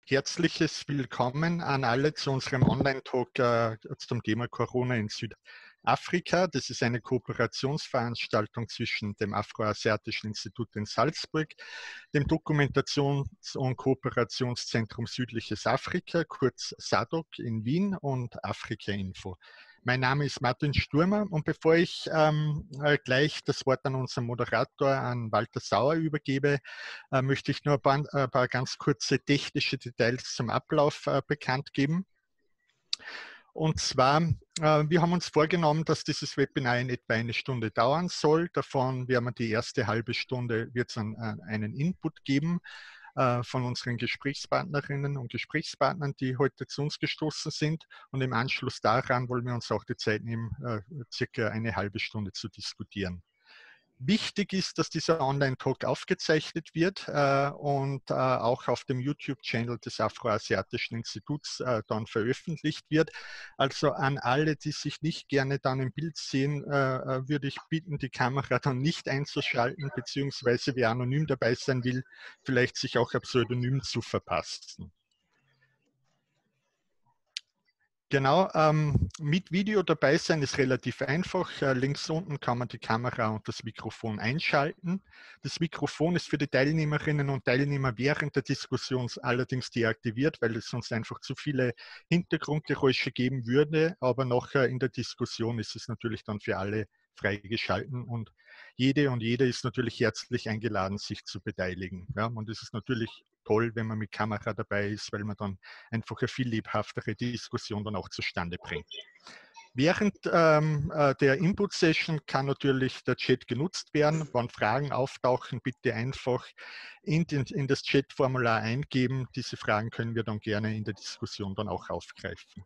Herzliches Willkommen an alle zu unserem Online-Talk zum Thema Corona in Südafrika. Das ist eine Kooperationsveranstaltung zwischen dem Afroasiatischen Institut in Salzburg, dem Dokumentations- und Kooperationszentrum Südliches Afrika, kurz SADOK in Wien und Afrika Info. Mein Name ist Martin Sturmer und bevor ich gleich das Wort an unseren Moderator, an Walter Sauer übergebe, möchte ich nur ein paar ganz kurze technische Details zum Ablauf bekannt geben. Und zwar, wir haben uns vorgenommen, dass dieses Webinar in etwa eine Stunde dauern soll. Davon werden wir die erste halbe Stunde wird es einen Input geben von unseren Gesprächspartnerinnen und Gesprächspartnern, die heute zu uns gestoßen sind. Und im Anschluss daran wollen wir uns auch die Zeit nehmen, circa eine halbe Stunde zu diskutieren. Wichtig ist, dass dieser Online-Talk aufgezeichnet wird und auch auf dem YouTube-Channel des Afroasiatischen Instituts dann veröffentlicht wird. Also an alle, die sich nicht gerne dann im Bild sehen, würde ich bitten, die Kamera dann nicht einzuschalten, beziehungsweise wer anonym dabei sein will, vielleicht sich auch ein Pseudonym zu verpassen. Genau, mit Video dabei sein ist relativ einfach. Links unten kann man die Kamera und das Mikrofon einschalten. Das Mikrofon ist für die Teilnehmerinnen und Teilnehmer während der Diskussion allerdings deaktiviert, weil es sonst einfach zu viele Hintergrundgeräusche geben würde. Aber nachher in der Diskussion ist es natürlich dann für alle freigeschalten und jede und jeder ist natürlich herzlich eingeladen, sich zu beteiligen. Ja, und es ist natürlich toll, wenn man mit Kamera dabei ist, weil man dann einfach eine viel lebhaftere Diskussion dann auch zustande bringt. Während der Input-Session kann natürlich der Chat genutzt werden. Wenn Fragen auftauchen, bitte einfach in das Chat-Formular eingeben. Diese Fragen können wir dann gerne in der Diskussion dann auch aufgreifen.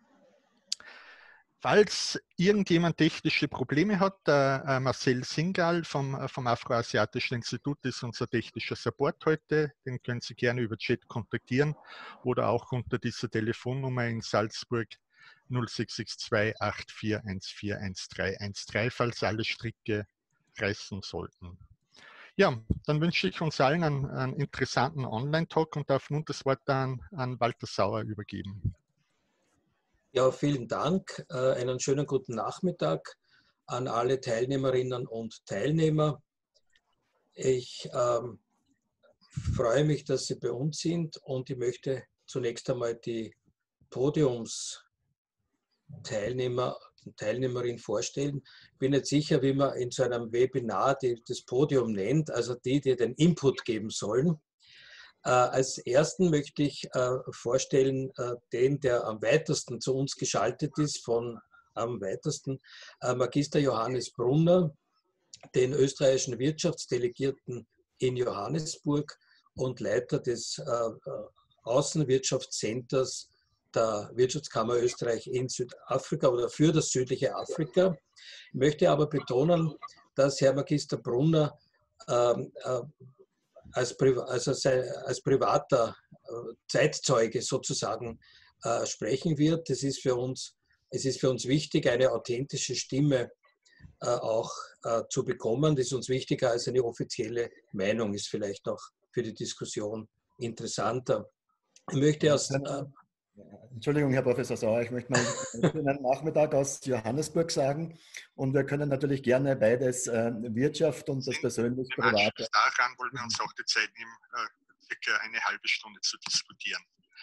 Falls irgendjemand technische Probleme hat, Marcel Singal vom Afroasiatischen Institut ist unser technischer Support heute. Den können Sie gerne über Chat kontaktieren oder auch unter dieser Telefonnummer in Salzburg 0662 84141313, falls alle Stricke reißen sollten. Ja, dann wünsche ich uns allen einen interessanten Online-Talk und darf nun das Wort an Walter Sauer übergeben. Ja, vielen Dank. Einen schönen guten Nachmittag an alle Teilnehmerinnen und Teilnehmer. Ich freue mich, dass Sie bei uns sind und ich möchte zunächst einmal die Podiumsteilnehmer und Teilnehmerin vorstellen. Ich bin nicht sicher, wie man in so einem Webinar das Podium nennt, also die den Input geben sollen. Als ersten möchte ich vorstellen, den, der am weitesten zu uns geschaltet ist, Magister Johannes Brunner, den österreichischen Wirtschaftsdelegierten in Johannesburg und Leiter des Außenwirtschaftscenters der Wirtschaftskammer Österreich in Südafrika oder für das südliche Afrika. Ich möchte aber betonen, dass Herr Magister Brunner als privater Zeitzeuge sozusagen sprechen wird. Es ist für uns wichtig, eine authentische Stimme auch zu bekommen. Das ist uns wichtiger als eine offizielle Meinung, ist vielleicht auch für die Diskussion interessanter. Ich möchte erst... Entschuldigung, Herr Professor Sauer, ich möchte mal einen schönen Nachmittag aus Johannesburg sagen und wir können natürlich gerne beides, Wirtschaft und das persönlich Private. Daran wollen wir uns auch die Zeit nehmen, circa eine halbe Stunde zu diskutieren.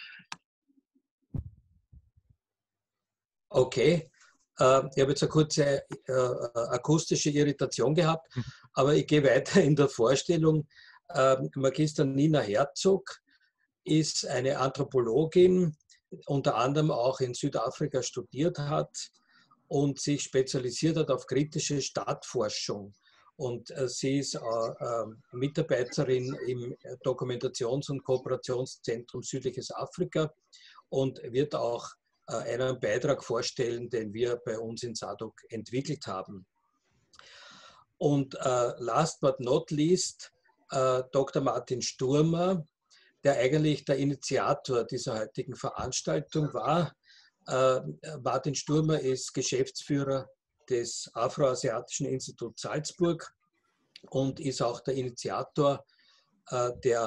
Okay, ich habe jetzt eine kurze akustische Irritation gehabt, aber ich gehe weiter in der Vorstellung. Magister Nina Herzog ist eine Anthropologin, unter anderem auch in Südafrika studiert hat und sich spezialisiert hat auf kritische Stadtforschung. Und sie ist Mitarbeiterin im Dokumentations- und Kooperationszentrum Südliches Afrika und wird auch einen Beitrag vorstellen, den wir bei uns in SADOK entwickelt haben. Und last but not least, Dr. Martin Sturmer, der eigentlich der Initiator dieser heutigen Veranstaltung war. Martin Sturmer ist Geschäftsführer des Afroasiatischen Instituts Salzburg und ist auch der Initiator der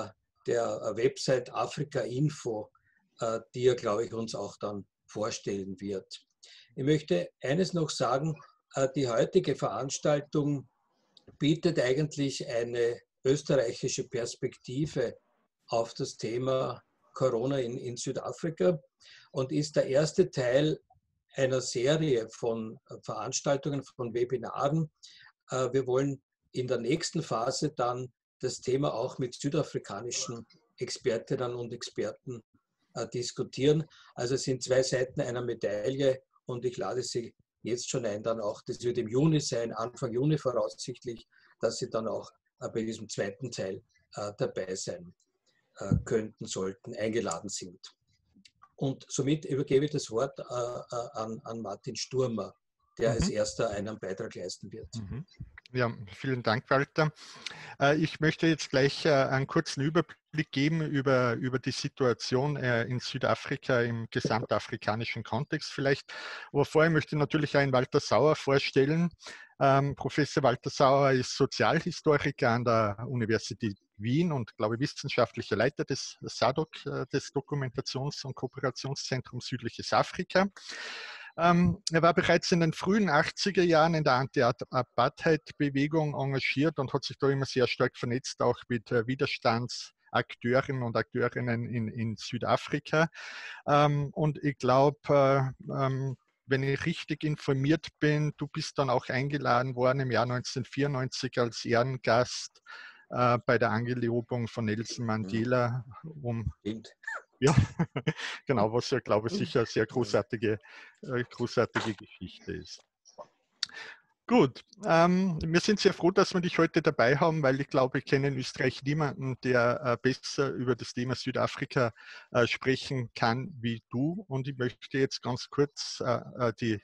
der Website Afrika Info, die er, glaube ich, uns auch dann vorstellen wird. Ich möchte eines noch sagen, die heutige Veranstaltung bietet eigentlich eine österreichische Perspektive auf das Thema Corona in Südafrika und ist der erste Teil einer Serie von Veranstaltungen, von Webinaren. Wir wollen in der nächsten Phase dann das Thema auch mit südafrikanischen Expertinnen und Experten diskutieren. Also es sind zwei Seiten einer Medaille und ich lade Sie jetzt schon ein, dann auch, das wird im Juni sein, Anfang Juni voraussichtlich, dass Sie dann auch bei diesem zweiten Teil dabei sein könnten, sollten, eingeladen sind. Und somit übergebe ich das Wort an Martin Sturmer, der als erster einen Beitrag leisten wird. Ja, vielen Dank, Walter. Ich möchte jetzt gleich einen kurzen Überblick geben über die Situation in Südafrika im gesamtafrikanischen Kontext vielleicht. Aber vorher möchte ich natürlich einen Walter Sauer vorstellen. Professor Walter Sauer ist Sozialhistoriker an der Universität Wien und, glaube ich, wissenschaftlicher Leiter des SADC, des Dokumentations- und Kooperationszentrums Südliches Afrika. Er war bereits in den frühen 80er Jahren in der Anti-Apartheid-Bewegung engagiert und hat sich da immer sehr stark vernetzt, auch mit Widerstandsakteurinnen und Akteurinnen in Südafrika. Und ich glaube, wenn ich richtig informiert bin, du bist dann auch eingeladen worden im Jahr 1994 als Ehrengast bei der Angelobung von Nelson Mandela, ja, genau, was ja, glaube ich, sicher eine sehr großartige Geschichte ist. Gut, wir sind sehr froh, dass wir dich heute dabei haben, weil ich glaube, ich kenne in Österreich niemanden, der besser über das Thema Südafrika sprechen kann wie du. Und ich möchte jetzt ganz kurz die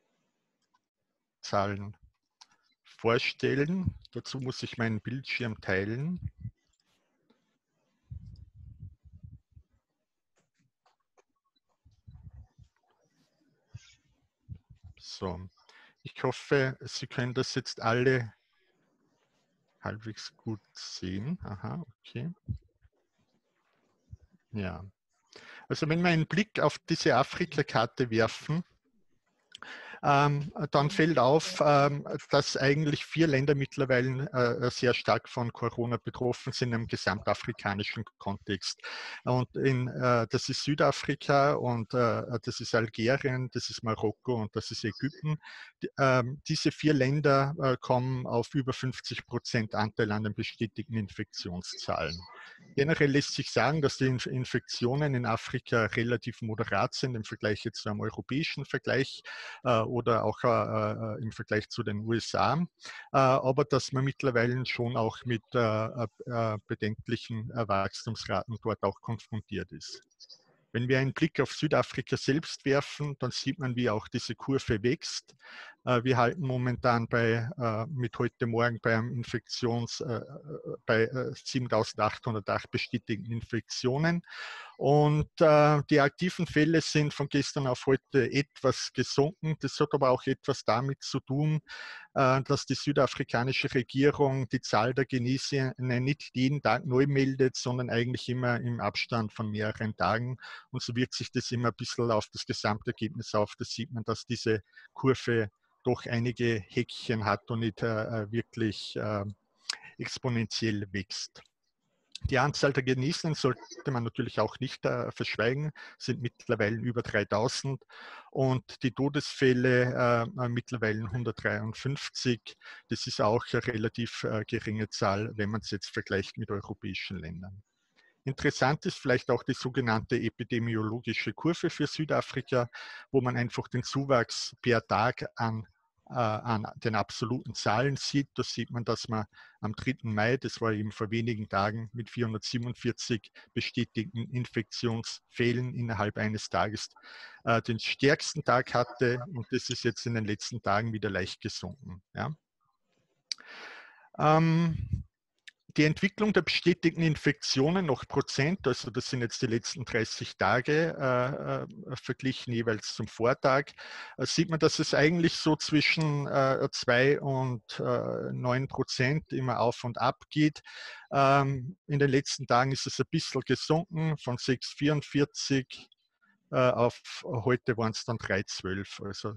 Zahlen vorstellen. Dazu muss ich meinen Bildschirm teilen. So, ich hoffe, Sie können das jetzt alle halbwegs gut sehen. Aha, okay. Ja, also wenn wir einen Blick auf diese Afrika-Karte werfen, dann fällt auf, dass eigentlich 4 Länder mittlerweile sehr stark von Corona betroffen sind im gesamtafrikanischen Kontext. Und das ist Südafrika und das ist Algerien, das ist Marokko und das ist Ägypten. Diese 4 Länder kommen auf über 50% Anteil an den bestätigten Infektionszahlen. Generell lässt sich sagen, dass die Infektionen in Afrika relativ moderat sind im Vergleich jetzt zu einem europäischen Vergleich oder auch im Vergleich zu den USA, aber dass man mittlerweile schon auch mit bedenklichen Wachstumsraten dort auch konfrontiert ist. Wenn wir einen Blick auf Südafrika selbst werfen, dann sieht man, wie auch diese Kurve wächst. Wir halten momentan mit heute Morgen bei einem bei 7.808 bestätigten Infektionen. Und die aktiven Fälle sind von gestern auf heute etwas gesunken. Das hat aber auch etwas damit zu tun, dass die südafrikanische Regierung die Zahl der Genesenen nicht jeden Tag neu meldet, sondern eigentlich immer im Abstand von mehreren Tagen. Und so wirkt sich das immer ein bisschen auf das Gesamtergebnis auf. Da sieht man, dass diese Kurve doch einige Häkchen hat und nicht wirklich exponentiell wächst. Die Anzahl der Genesenen sollte man natürlich auch nicht verschweigen, sind mittlerweile über 3.000 und die Todesfälle mittlerweile 153. Das ist auch eine relativ geringe Zahl, wenn man es jetzt vergleicht mit europäischen Ländern. Interessant ist vielleicht auch die sogenannte epidemiologische Kurve für Südafrika, wo man einfach den Zuwachs per Tag an den absoluten Zahlen sieht. Da sieht man, dass man am 3. Mai, das war eben vor wenigen Tagen, mit 447 bestätigten Infektionsfällen innerhalb eines Tages den stärksten Tag hatte und das ist jetzt in den letzten Tagen wieder leicht gesunken. Ja. die Entwicklung der bestätigten Infektionen nach Prozent, also das sind jetzt die letzten 30 Tage verglichen jeweils zum Vortag, sieht man, dass es eigentlich so zwischen 2 und 9% immer auf und ab geht. In den letzten Tagen ist es ein bisschen gesunken von 6,44 auf heute waren es dann 3,12, also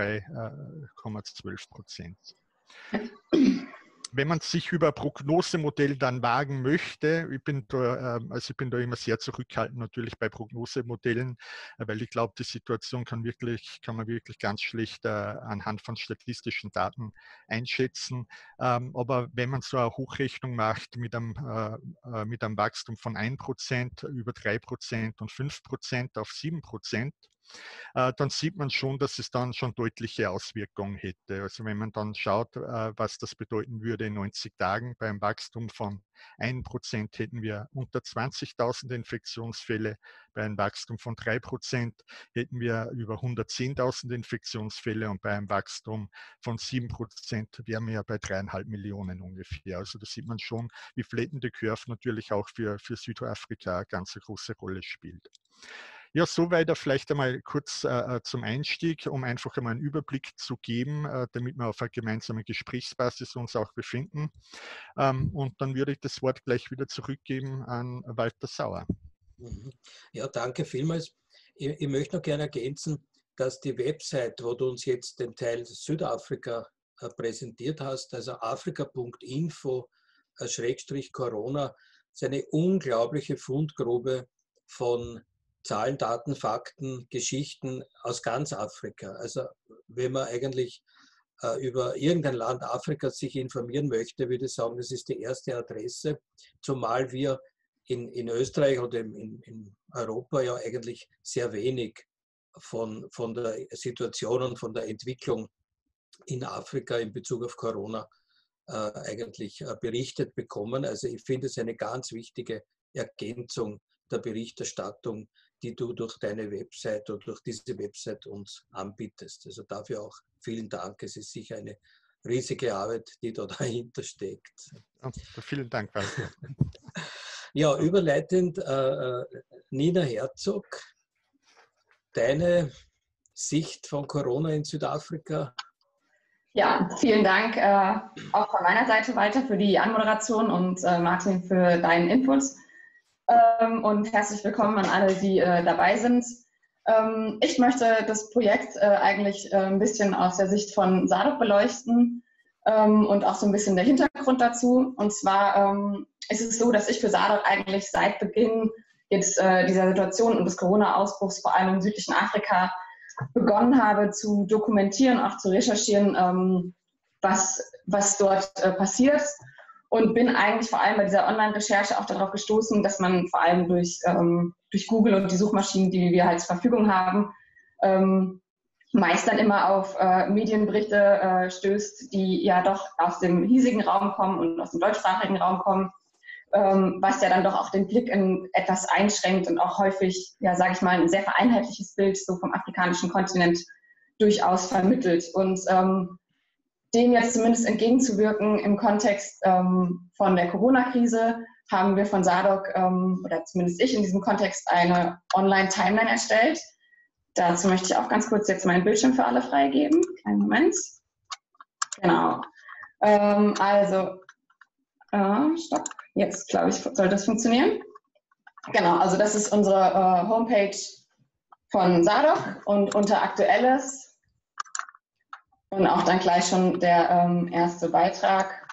3,12%. Wenn man sich über Prognosemodell dann wagen möchte, ich bin da immer sehr zurückhaltend natürlich bei Prognosemodellen, weil ich glaube, die Situation kann man wirklich ganz schlecht anhand von statistischen Daten einschätzen. Aber wenn man so eine Hochrechnung macht mit einem Wachstum von 1%, über 3% und 5% auf 7%, dann sieht man schon, dass es dann schon deutliche Auswirkungen hätte. Also wenn man dann schaut, was das bedeuten würde in 90 Tagen, beim Wachstum von 1% hätten wir unter 20.000 Infektionsfälle, bei einem Wachstum von 3% hätten wir über 110.000 Infektionsfälle und bei einem Wachstum von 7% wären wir ja bei 3,5 Millionen ungefähr. Also da sieht man schon, wie Flattende Curve natürlich auch für Südafrika eine ganz große Rolle spielt. Ja, soweit vielleicht einmal kurz zum Einstieg, um einfach einmal einen Überblick zu geben, damit wir auf einer gemeinsamen Gesprächsbasis uns auch befinden. Und dann würde ich das Wort gleich wieder zurückgeben an Walter Sauer. Ja, danke vielmals. Ich möchte noch gerne ergänzen, dass die Website, wo du uns jetzt den Teil Südafrika präsentiert hast, also afrika.info/Corona, ist eine unglaubliche Fundgrube von Zahlen, Daten, Fakten, Geschichten aus ganz Afrika. Also wenn man eigentlich über irgendein Land Afrikas sich informieren möchte, würde ich sagen, das ist die erste Adresse, zumal wir in Österreich oder in Europa ja eigentlich sehr wenig von der Situation und von der Entwicklung in Afrika in Bezug auf Corona eigentlich berichtet bekommen. Also ich finde es eine ganz wichtige Ergänzung der Berichterstattung, die du durch deine Website oder durch diese Website uns anbietest. Also dafür auch vielen Dank. Es ist sicher eine riesige Arbeit, die da dahinter steckt. Ja, vielen Dank, Walter. Ja, überleitend, Nina Herzog, deine Sicht von Corona in Südafrika? Ja, vielen Dank auch von meiner Seite weiter für die Anmoderation und Martin für deinen Input. Und herzlich willkommen an alle, die dabei sind. Ich möchte das Projekt eigentlich ein bisschen aus der Sicht von SADC beleuchten und auch so ein bisschen der Hintergrund dazu. Und zwar ist es so, dass ich für SADC eigentlich seit Beginn jetzt dieser Situation und des Corona-Ausbruchs vor allem im südlichen Afrika begonnen habe zu dokumentieren, auch zu recherchieren, was dort passiert. Und bin eigentlich vor allem bei dieser Online-Recherche auch darauf gestoßen, dass man vor allem durch Google und die Suchmaschinen, die wir halt zur Verfügung haben, meist dann immer auf Medienberichte stößt, die ja doch aus dem hiesigen Raum kommen und aus dem deutschsprachigen Raum kommen, was ja dann doch auch den Blick in etwas einschränkt und auch häufig, ja, sage ich mal, ein sehr vereinheitliches Bild so vom afrikanischen Kontinent durchaus vermittelt. Und dem jetzt zumindest entgegenzuwirken im Kontext von der Corona-Krise, haben wir von SADC, oder zumindest ich in diesem Kontext, eine Online-Timeline erstellt. Dazu möchte ich auch ganz kurz jetzt meinen Bildschirm für alle freigeben. Kleinen Moment. Genau. Stopp. Jetzt, glaube ich, soll das funktionieren. Genau, also das ist unsere Homepage von SADC und unter Aktuelles und auch dann gleich schon der erste Beitrag.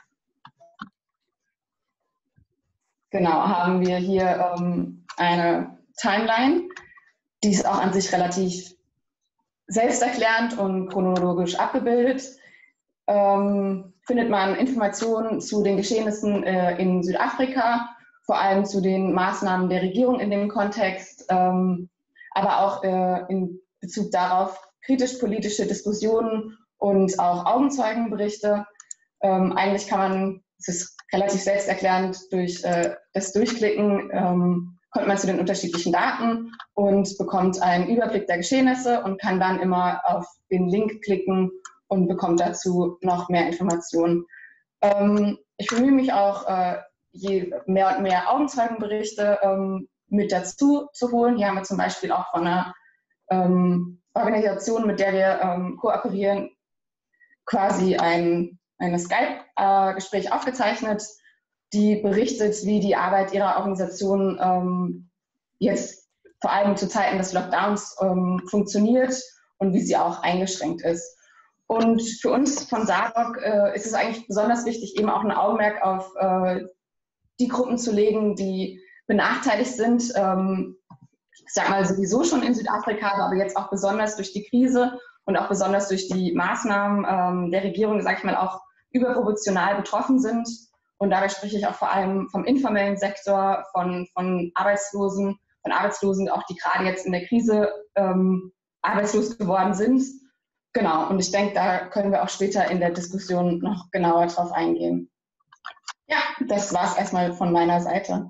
Genau, haben wir hier eine Timeline, die ist auch an sich relativ selbsterklärend und chronologisch abgebildet. Findet man Informationen zu den Geschehnissen in Südafrika, vor allem zu den Maßnahmen der Regierung in dem Kontext, aber auch in Bezug darauf kritisch-politische Diskussionen und auch Augenzeugenberichte. Eigentlich kann man, es ist relativ selbsterklärend, durch das Durchklicken kommt man zu den unterschiedlichen Daten und bekommt einen Überblick der Geschehnisse und kann dann immer auf den Link klicken und bekommt dazu noch mehr Informationen. Ich bemühe mich auch, je mehr und mehr Augenzeugenberichte mit dazu zu holen. Hier haben wir zum Beispiel auch von einer Organisation, mit der wir kooperieren, quasi ein Skype-Gespräch aufgezeichnet, die berichtet, wie die Arbeit ihrer Organisation jetzt vor allem zu Zeiten des Lockdowns funktioniert und wie sie auch eingeschränkt ist. Und für uns von SADOC ist es eigentlich besonders wichtig, eben auch ein Augenmerk auf die Gruppen zu legen, die benachteiligt sind. Ich sag mal sowieso schon in Südafrika, aber jetzt auch besonders durch die Krise und auch besonders durch die Maßnahmen der Regierung, sage ich mal, auch überproportional betroffen sind. Und dabei spreche ich auch vor allem vom informellen Sektor, von Arbeitslosen, auch die gerade jetzt in der Krise arbeitslos geworden sind. Genau, und ich denke, da können wir auch später in der Diskussion noch genauer drauf eingehen. Ja, das war es erstmal von meiner Seite.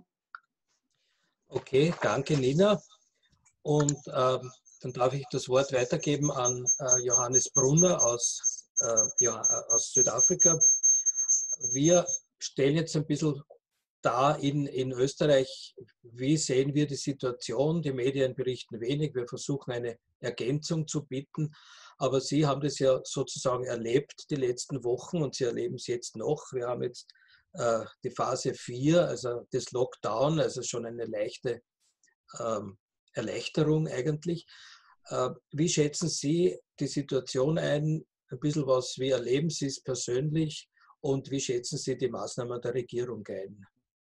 Okay, danke Nina. Und dann darf ich das Wort weitergeben an Johannes Brunner aus Südafrika. Wir stellen jetzt ein bisschen dar in Österreich, wie sehen wir die Situation. Die Medien berichten wenig, wir versuchen eine Ergänzung zu bieten. Aber Sie haben das ja sozusagen erlebt die letzten Wochen und Sie erleben es jetzt noch. Wir haben jetzt die Phase 4, also das Lockdown, also schon eine leichte Erleichterung eigentlich. Wie schätzen Sie die Situation ein? Ein bisschen was, wie erleben Sie es persönlich und wie schätzen Sie die Maßnahmen der Regierung ein?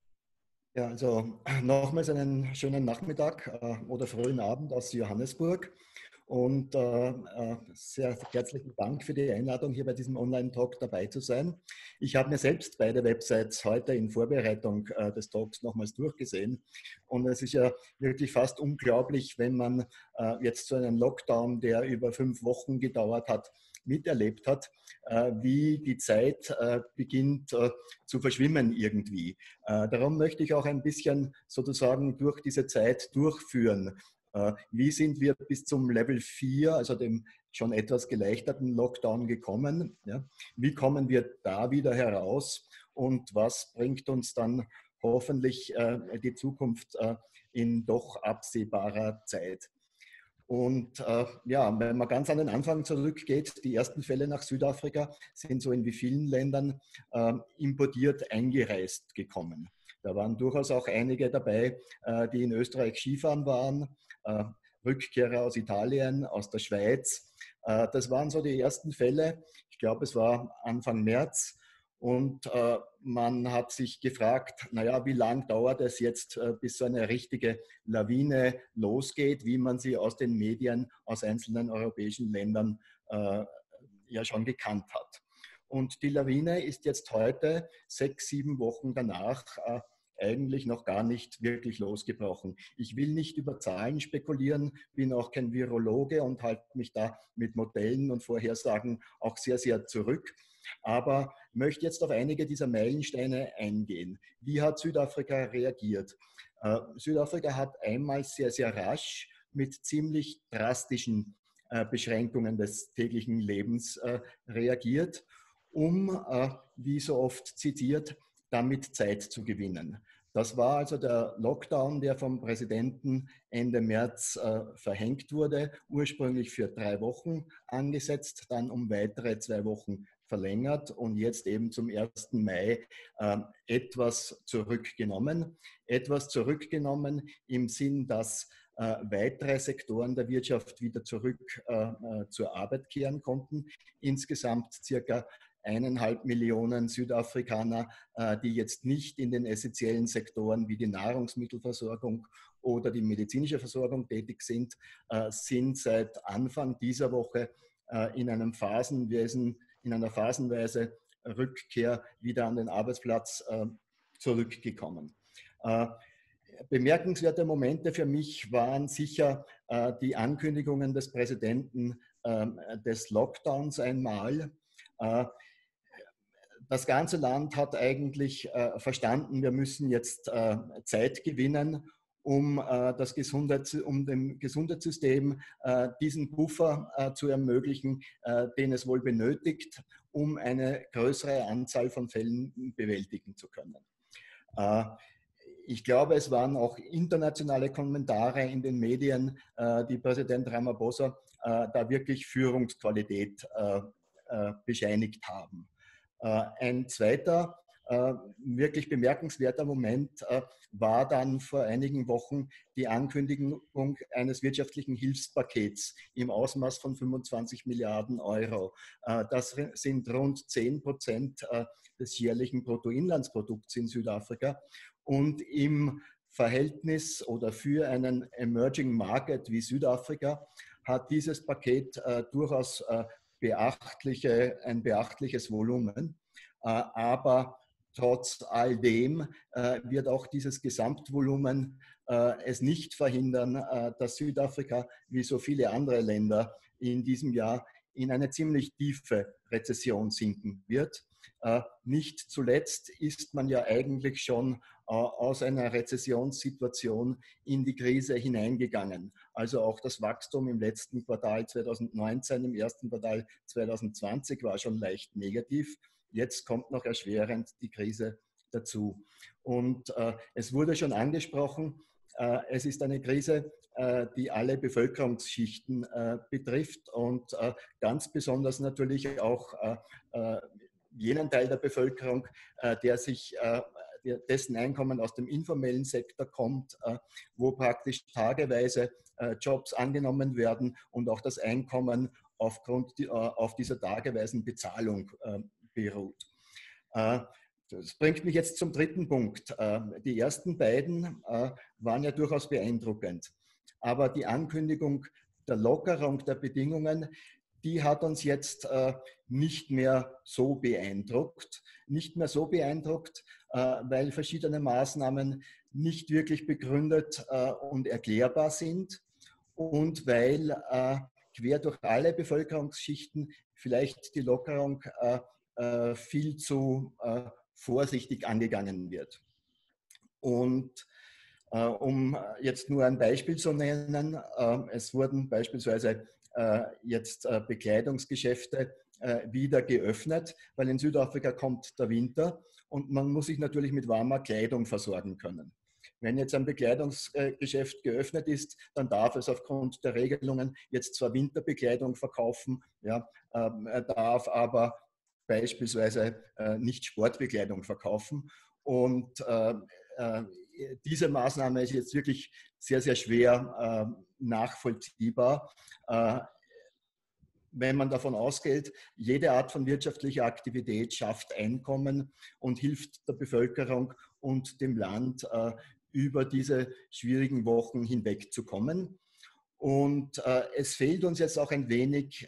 Ja, also nochmals einen schönen Nachmittag oder frühen Abend aus Johannesburg und sehr herzlichen Dank für die Einladung, hier bei diesem Online-Talk dabei zu sein. Ich habe mir selbst beide Websites heute in Vorbereitung des Talks nochmals durchgesehen und es ist ja wirklich fast unglaublich, wenn man jetzt so einen Lockdown, der über 5 Wochen gedauert hat, miterlebt hat, wie die Zeit beginnt zu verschwimmen irgendwie. Darum möchte ich auch ein bisschen sozusagen durch diese Zeit durchführen. Wie sind wir bis zum Level 4, also dem schon etwas geleichterten Lockdown gekommen? Ja? Wie kommen wir da wieder heraus und was bringt uns dann hoffentlich die Zukunft in doch absehbarer Zeit? Und ja, wenn man ganz an den Anfang zurückgeht, die ersten Fälle nach Südafrika sind so in wie vielen Ländern importiert eingereist gekommen. Da waren durchaus auch einige dabei, die in Österreich Skifahren waren, Rückkehrer aus Italien, aus der Schweiz. Das waren so die ersten Fälle. Ich glaube, es war Anfang März. Und man hat sich gefragt, naja, wie lange dauert es jetzt, bis so eine richtige Lawine losgeht, wie man sie aus den Medien aus einzelnen europäischen Ländern ja schon gekannt hat. Und die Lawine ist jetzt heute, 6, 7 Wochen danach, eigentlich noch gar nicht wirklich losgebrochen. Ich will nicht über Zahlen spekulieren, bin auch kein Virologe und halte mich da mit Modellen und Vorhersagen auch sehr, sehr zurück. Aber möchte jetzt auf einige dieser Meilensteine eingehen. Wie hat Südafrika reagiert? Südafrika hat einmal sehr, sehr rasch mit ziemlich drastischen Beschränkungen des täglichen Lebens reagiert, um, wie so oft zitiert, damit Zeit zu gewinnen. Das war also der Lockdown, der vom Präsidenten Ende März verhängt wurde, ursprünglich für 3 Wochen angesetzt, dann um weitere 2 Wochen verlängert und jetzt eben zum 1. Mai etwas zurückgenommen. Etwas zurückgenommen im Sinn, dass weitere Sektoren der Wirtschaft wieder zurück zur Arbeit kehren konnten. Insgesamt circa 1,5 Millionen Südafrikaner, die jetzt nicht in den essentiellen Sektoren wie die Nahrungsmittelversorgung oder die medizinische Versorgung tätig sind, sind seit Anfang dieser Woche in einer phasenweise Rückkehr wieder an den Arbeitsplatz zurückgekommen. Bemerkenswerte Momente für mich waren sicher die Ankündigungen des Präsidenten des Lockdowns einmal. Das ganze Land hat eigentlich verstanden, wir müssen jetzt Zeit gewinnen, um dem Gesundheitssystem diesen Puffer zu ermöglichen, den es wohl benötigt, um eine größere Anzahl von Fällen bewältigen zu können. Ich glaube, es waren auch internationale Kommentare in den Medien, die Präsident Ramaphosa da wirklich Führungsqualität bescheinigt haben. Ein zweiter wirklich bemerkenswerter Moment war dann vor einigen Wochen die Ankündigung eines wirtschaftlichen Hilfspakets im Ausmaß von 25 Milliarden Euro. Das sind rund 10% des jährlichen Bruttoinlandsprodukts in Südafrika. Und im Verhältnis oder für einen Emerging Market wie Südafrika hat dieses Paket durchaus ein beachtliches Volumen. Aber trotz all dem wird auch dieses Gesamtvolumen es nicht verhindern, dass Südafrika, wie so viele andere Länder in diesem Jahr, in eine ziemlich tiefe Rezession sinken wird. Nicht zuletzt ist man ja eigentlich schon aus einer Rezessionssituation in die Krise hineingegangen. Also auch das Wachstum im letzten Quartal 2019, im ersten Quartal 2020 war schon leicht negativ. Jetzt kommt noch erschwerend die Krise dazu. Und es wurde schon angesprochen, es ist eine Krise, die alle Bevölkerungsschichten betrifft und ganz besonders natürlich auch jenen Teil der Bevölkerung, dessen Einkommen aus dem informellen Sektor kommt, wo praktisch tageweise Jobs angenommen werden und auch das Einkommen auf dieser tageweisen Bezahlung beruht. Das bringt mich jetzt zum dritten Punkt. Die ersten beiden waren ja durchaus beeindruckend. Aber die Ankündigung der Lockerung der Bedingungen, die hat uns jetzt nicht mehr so beeindruckt. Nicht mehr so beeindruckt, weil verschiedene Maßnahmen nicht wirklich begründet und erklärbar sind und weil quer durch alle Bevölkerungsschichten vielleicht die Lockerung viel zu vorsichtig angegangen wird. Und um jetzt nur ein Beispiel zu nennen, es wurden beispielsweise jetzt Bekleidungsgeschäfte wieder geöffnet, weil in Südafrika kommt der Winter und man muss sich natürlich mit warmer Kleidung versorgen können. Wenn jetzt ein Bekleidungsgeschäft geöffnet ist, dann darf es aufgrund der Regelungen jetzt zwar Winterbekleidung verkaufen, ja, darf aber beispielsweise nicht Sportbekleidung verkaufen. Und diese Maßnahme ist jetzt wirklich sehr, sehr schwer nachvollziehbar. Wenn man davon ausgeht, jede Art von wirtschaftlicher Aktivität schafft Einkommen und hilft der Bevölkerung und dem Land, über diese schwierigen Wochen hinwegzukommen. Und es fehlt uns jetzt auch ein wenig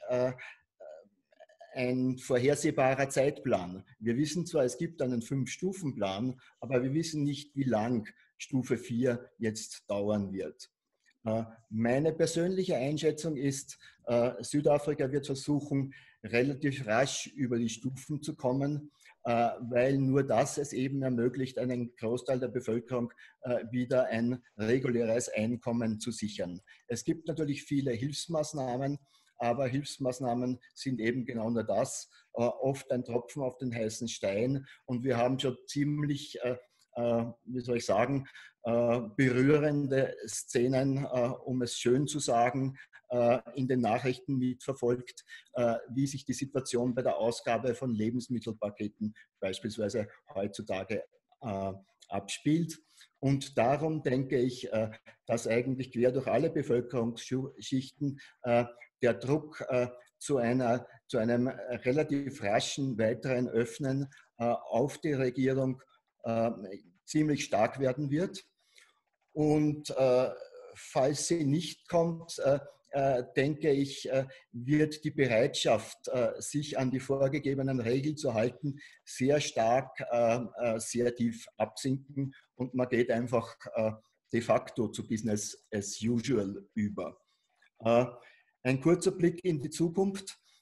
ein vorhersehbarer Zeitplan. Wir wissen zwar, es gibt einen 5-Stufen-Plan, aber wir wissen nicht, wie lang Stufe 4 jetzt dauern wird. Meine persönliche Einschätzung ist, Südafrika wird versuchen, relativ rasch über die Stufen zu kommen, weil nur das es eben ermöglicht, einen Großteil der Bevölkerung wieder ein reguläres Einkommen zu sichern. Es gibt natürlich viele Hilfsmaßnahmen, aber Hilfsmaßnahmen sind eben genau nur das, oft ein Tropfen auf den heißen Stein. Und wir haben schon ziemlich, wie soll ich sagen, berührende Szenen, um es schön zu sagen, in den Nachrichten mitverfolgt, wie sich die Situation bei der Ausgabe von Lebensmittelpaketen beispielsweise heutzutage abspielt. Und darum denke ich, dass eigentlich quer durch alle Bevölkerungsschichten der Druck zu einem relativ raschen weiteren Öffnen auf die Regierung ziemlich stark werden wird. Und falls sie nicht kommt, denke ich, wird die Bereitschaft, sich an die vorgegebenen Regeln zu halten, sehr stark, sehr tief absinken und man geht einfach de facto zu Business as usual über. Ein kurzer Blick in die Zukunft.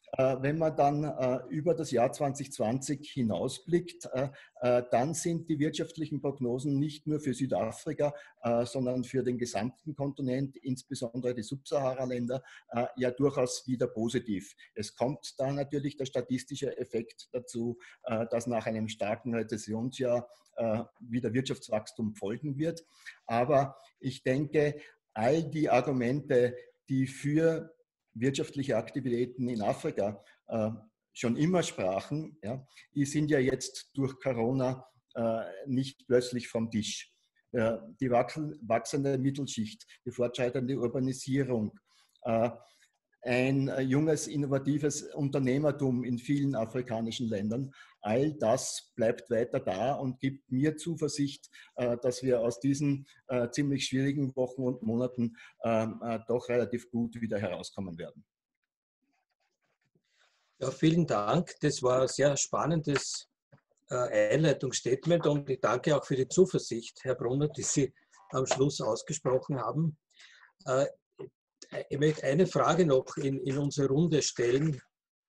Wenn man dann über das Jahr 2020 hinausblickt, dann sind die wirtschaftlichen Prognosen nicht nur für Südafrika, sondern für den gesamten Kontinent, insbesondere die Subsahara-Länder, ja durchaus wieder positiv. Es kommt da natürlich der statistische Effekt dazu, dass nach einem starken Rezessionsjahr wieder Wirtschaftswachstum folgen wird. Aber ich denke, all die Argumente, die für wirtschaftliche Aktivitäten in Afrika schon immer sprachen, ja, die sind ja jetzt durch Corona nicht plötzlich vom Tisch. Die wachsende Mittelschicht, die fortschreitende Urbanisierung, ein junges, innovatives Unternehmertum in vielen afrikanischen Ländern, all das bleibt weiter da und gibt mir Zuversicht, dass wir aus diesen ziemlich schwierigen Wochen und Monaten doch relativ gut wieder herauskommen werden. Ja, vielen Dank. Das war ein sehr spannendes Einleitungsstatement und ich danke auch für die Zuversicht, Herr Brunner, die Sie am Schluss ausgesprochen haben. Ich möchte eine Frage noch in unsere Runde stellen.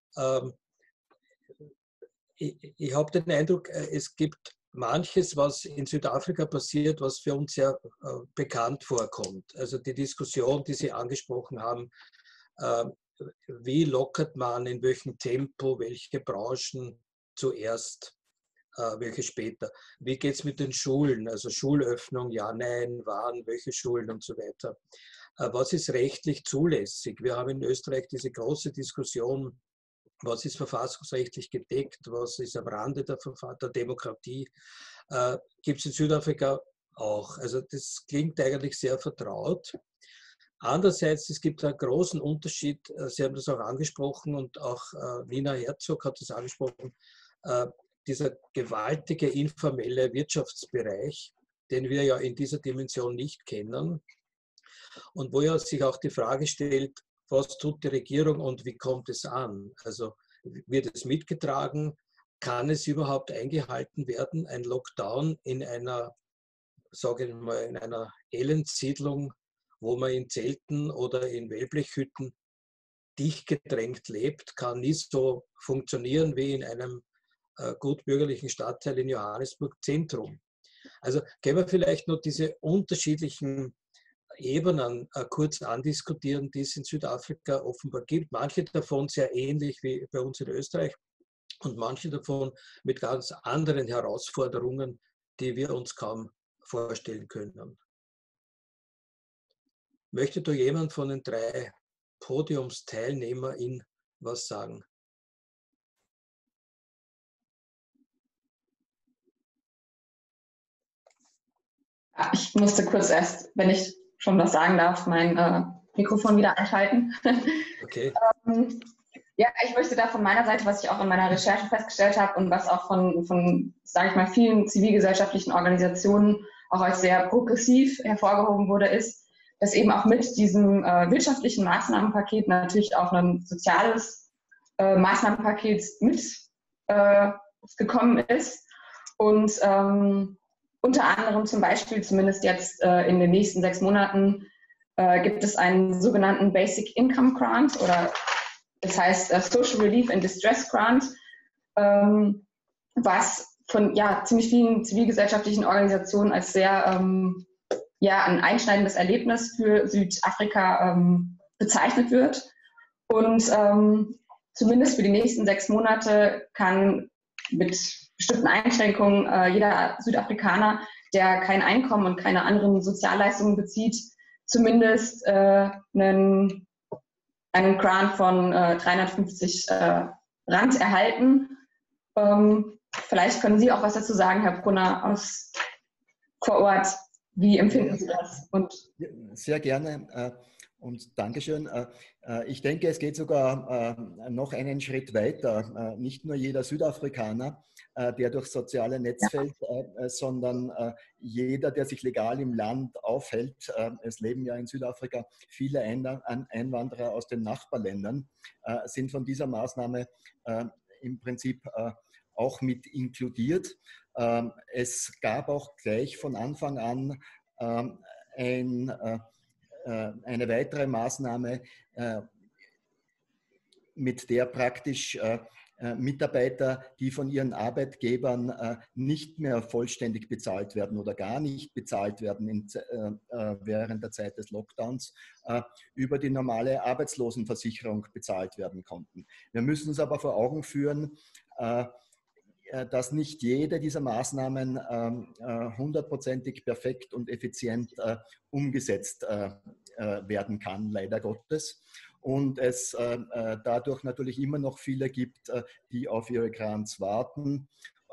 Ich habe den Eindruck, es gibt manches, was in Südafrika passiert, was für uns sehr bekannt vorkommt. Also die Diskussion, die Sie angesprochen haben, wie lockert man, in welchem Tempo, welche Branchen zuerst, welche später. Wie geht es mit den Schulen, also Schulöffnung, ja, nein, wann, welche Schulen und so weiter. Was ist rechtlich zulässig? Wir haben in Österreich diese große Diskussion, was ist verfassungsrechtlich gedeckt, was ist am Rande der Demokratie. Gibt es in Südafrika auch. Also das klingt eigentlich sehr vertraut. Andererseits, es gibt einen großen Unterschied, Sie haben das auch angesprochen und auch Nina Herzog hat das angesprochen, dieser gewaltige informelle Wirtschaftsbereich, den wir ja in dieser Dimension nicht kennen und wo ja sich auch die Frage stellt, was tut die Regierung und wie kommt es an? Also wird es mitgetragen? Kann es überhaupt eingehalten werden? Ein Lockdown in einer, sage ich mal, in einer Elendssiedlung, wo man in Zelten oder in Wellblechhütten dicht gedrängt lebt, kann nie so funktionieren wie in einem gut bürgerlichen Stadtteil in Johannesburg Zentrum. Also können wir vielleicht noch diese unterschiedlichen Ebenen kurz andiskutieren, die es in Südafrika offenbar gibt. Manche davon sehr ähnlich wie bei uns in Österreich und manche davon mit ganz anderen Herausforderungen, die wir uns kaum vorstellen können. Möchte da jemand von den 3 PodiumsteilnehmerInnen was sagen? Ich musste kurz erst, wenn ich schon was sagen darf, mein Mikrofon wieder einschalten. Okay. Ja, ich möchte da von meiner Seite, was ich auch in meiner Recherche festgestellt habe und was auch von sage ich mal, vielen zivilgesellschaftlichen Organisationen auch als sehr progressiv hervorgehoben wurde, ist, dass eben auch mit diesem wirtschaftlichen Maßnahmenpaket natürlich auch ein soziales Maßnahmenpaket mitgekommen ist und unter anderem zum Beispiel, zumindest jetzt in den nächsten 6 Monaten, gibt es einen sogenannten Basic Income Grant oder das heißt Social Relief and Distress Grant, was von ziemlich vielen zivilgesellschaftlichen Organisationen als sehr ein einschneidendes Erlebnis für Südafrika bezeichnet wird. Und zumindest für die nächsten 6 Monate kann mit bestimmten Einschränkungen jeder Südafrikaner, der kein Einkommen und keine anderen Sozialleistungen bezieht, zumindest einen Grant von 350 Rand erhalten. Vielleicht können Sie auch was dazu sagen, Herr Brunner, vor Ort. Wie empfinden Sie das? Und sehr gerne und Dankeschön. Ich denke, es geht sogar noch einen Schritt weiter. Nicht nur jeder Südafrikaner, der durchs soziale Netz fällt, sondern jeder, der sich legal im Land aufhält. Es leben ja in Südafrika viele Einwanderer aus den Nachbarländern, sind von dieser Maßnahme im Prinzip auch mit inkludiert. Es gab auch gleich von Anfang an eine weitere Maßnahme, mit der praktisch Mitarbeiter, die von ihren Arbeitgebern nicht mehr vollständig bezahlt werden oder gar nicht bezahlt werden während der Zeit des Lockdowns, über die normale Arbeitslosenversicherung bezahlt werden konnten. Wir müssen uns aber vor Augen führen, dass nicht jede dieser Maßnahmen hundertprozentig perfekt und effizient umgesetzt werden kann, leider Gottes. Und es dadurch natürlich immer noch viele gibt, die auf ihre Grants warten.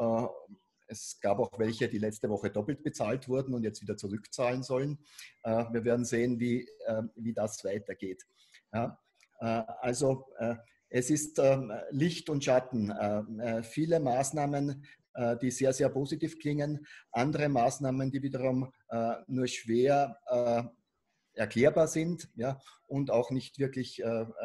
Es gab auch welche, die letzte Woche doppelt bezahlt wurden und jetzt wieder zurückzahlen sollen. Wir werden sehen, wie das weitergeht. Ja, also es ist Licht und Schatten. Viele Maßnahmen, die sehr, sehr positiv klingen. Andere Maßnahmen, die wiederum nur schwer erklärbar sind, ja, und auch nicht wirklich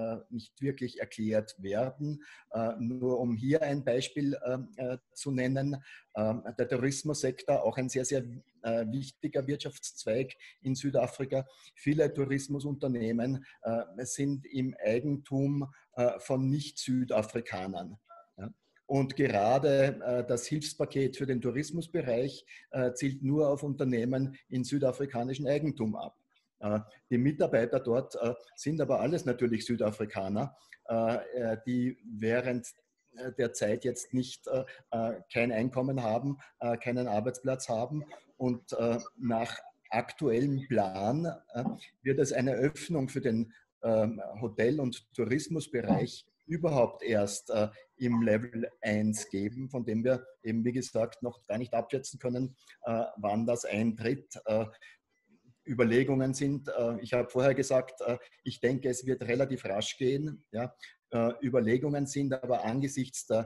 erklärt werden. Nur um hier ein Beispiel zu nennen, der Tourismussektor, auch ein sehr, sehr wichtiger Wirtschaftszweig in Südafrika. Viele Tourismusunternehmen sind im Eigentum von Nicht-Südafrikanern. Ja. Und gerade das Hilfspaket für den Tourismusbereich zielt nur auf Unternehmen in südafrikanischem Eigentum ab. Die Mitarbeiter dort sind aber alles natürlich Südafrikaner, die während der Zeit jetzt nicht kein Einkommen haben, keinen Arbeitsplatz haben. Und nach aktuellem Plan wird es eine Öffnung für den Hotel- und Tourismusbereich überhaupt erst im Level 1 geben, von dem wir eben, wie gesagt, noch gar nicht abschätzen können, wann das eintritt. Überlegungen sind, ich habe vorher gesagt, ich denke, es wird relativ rasch gehen. Ja. Überlegungen sind aber angesichts der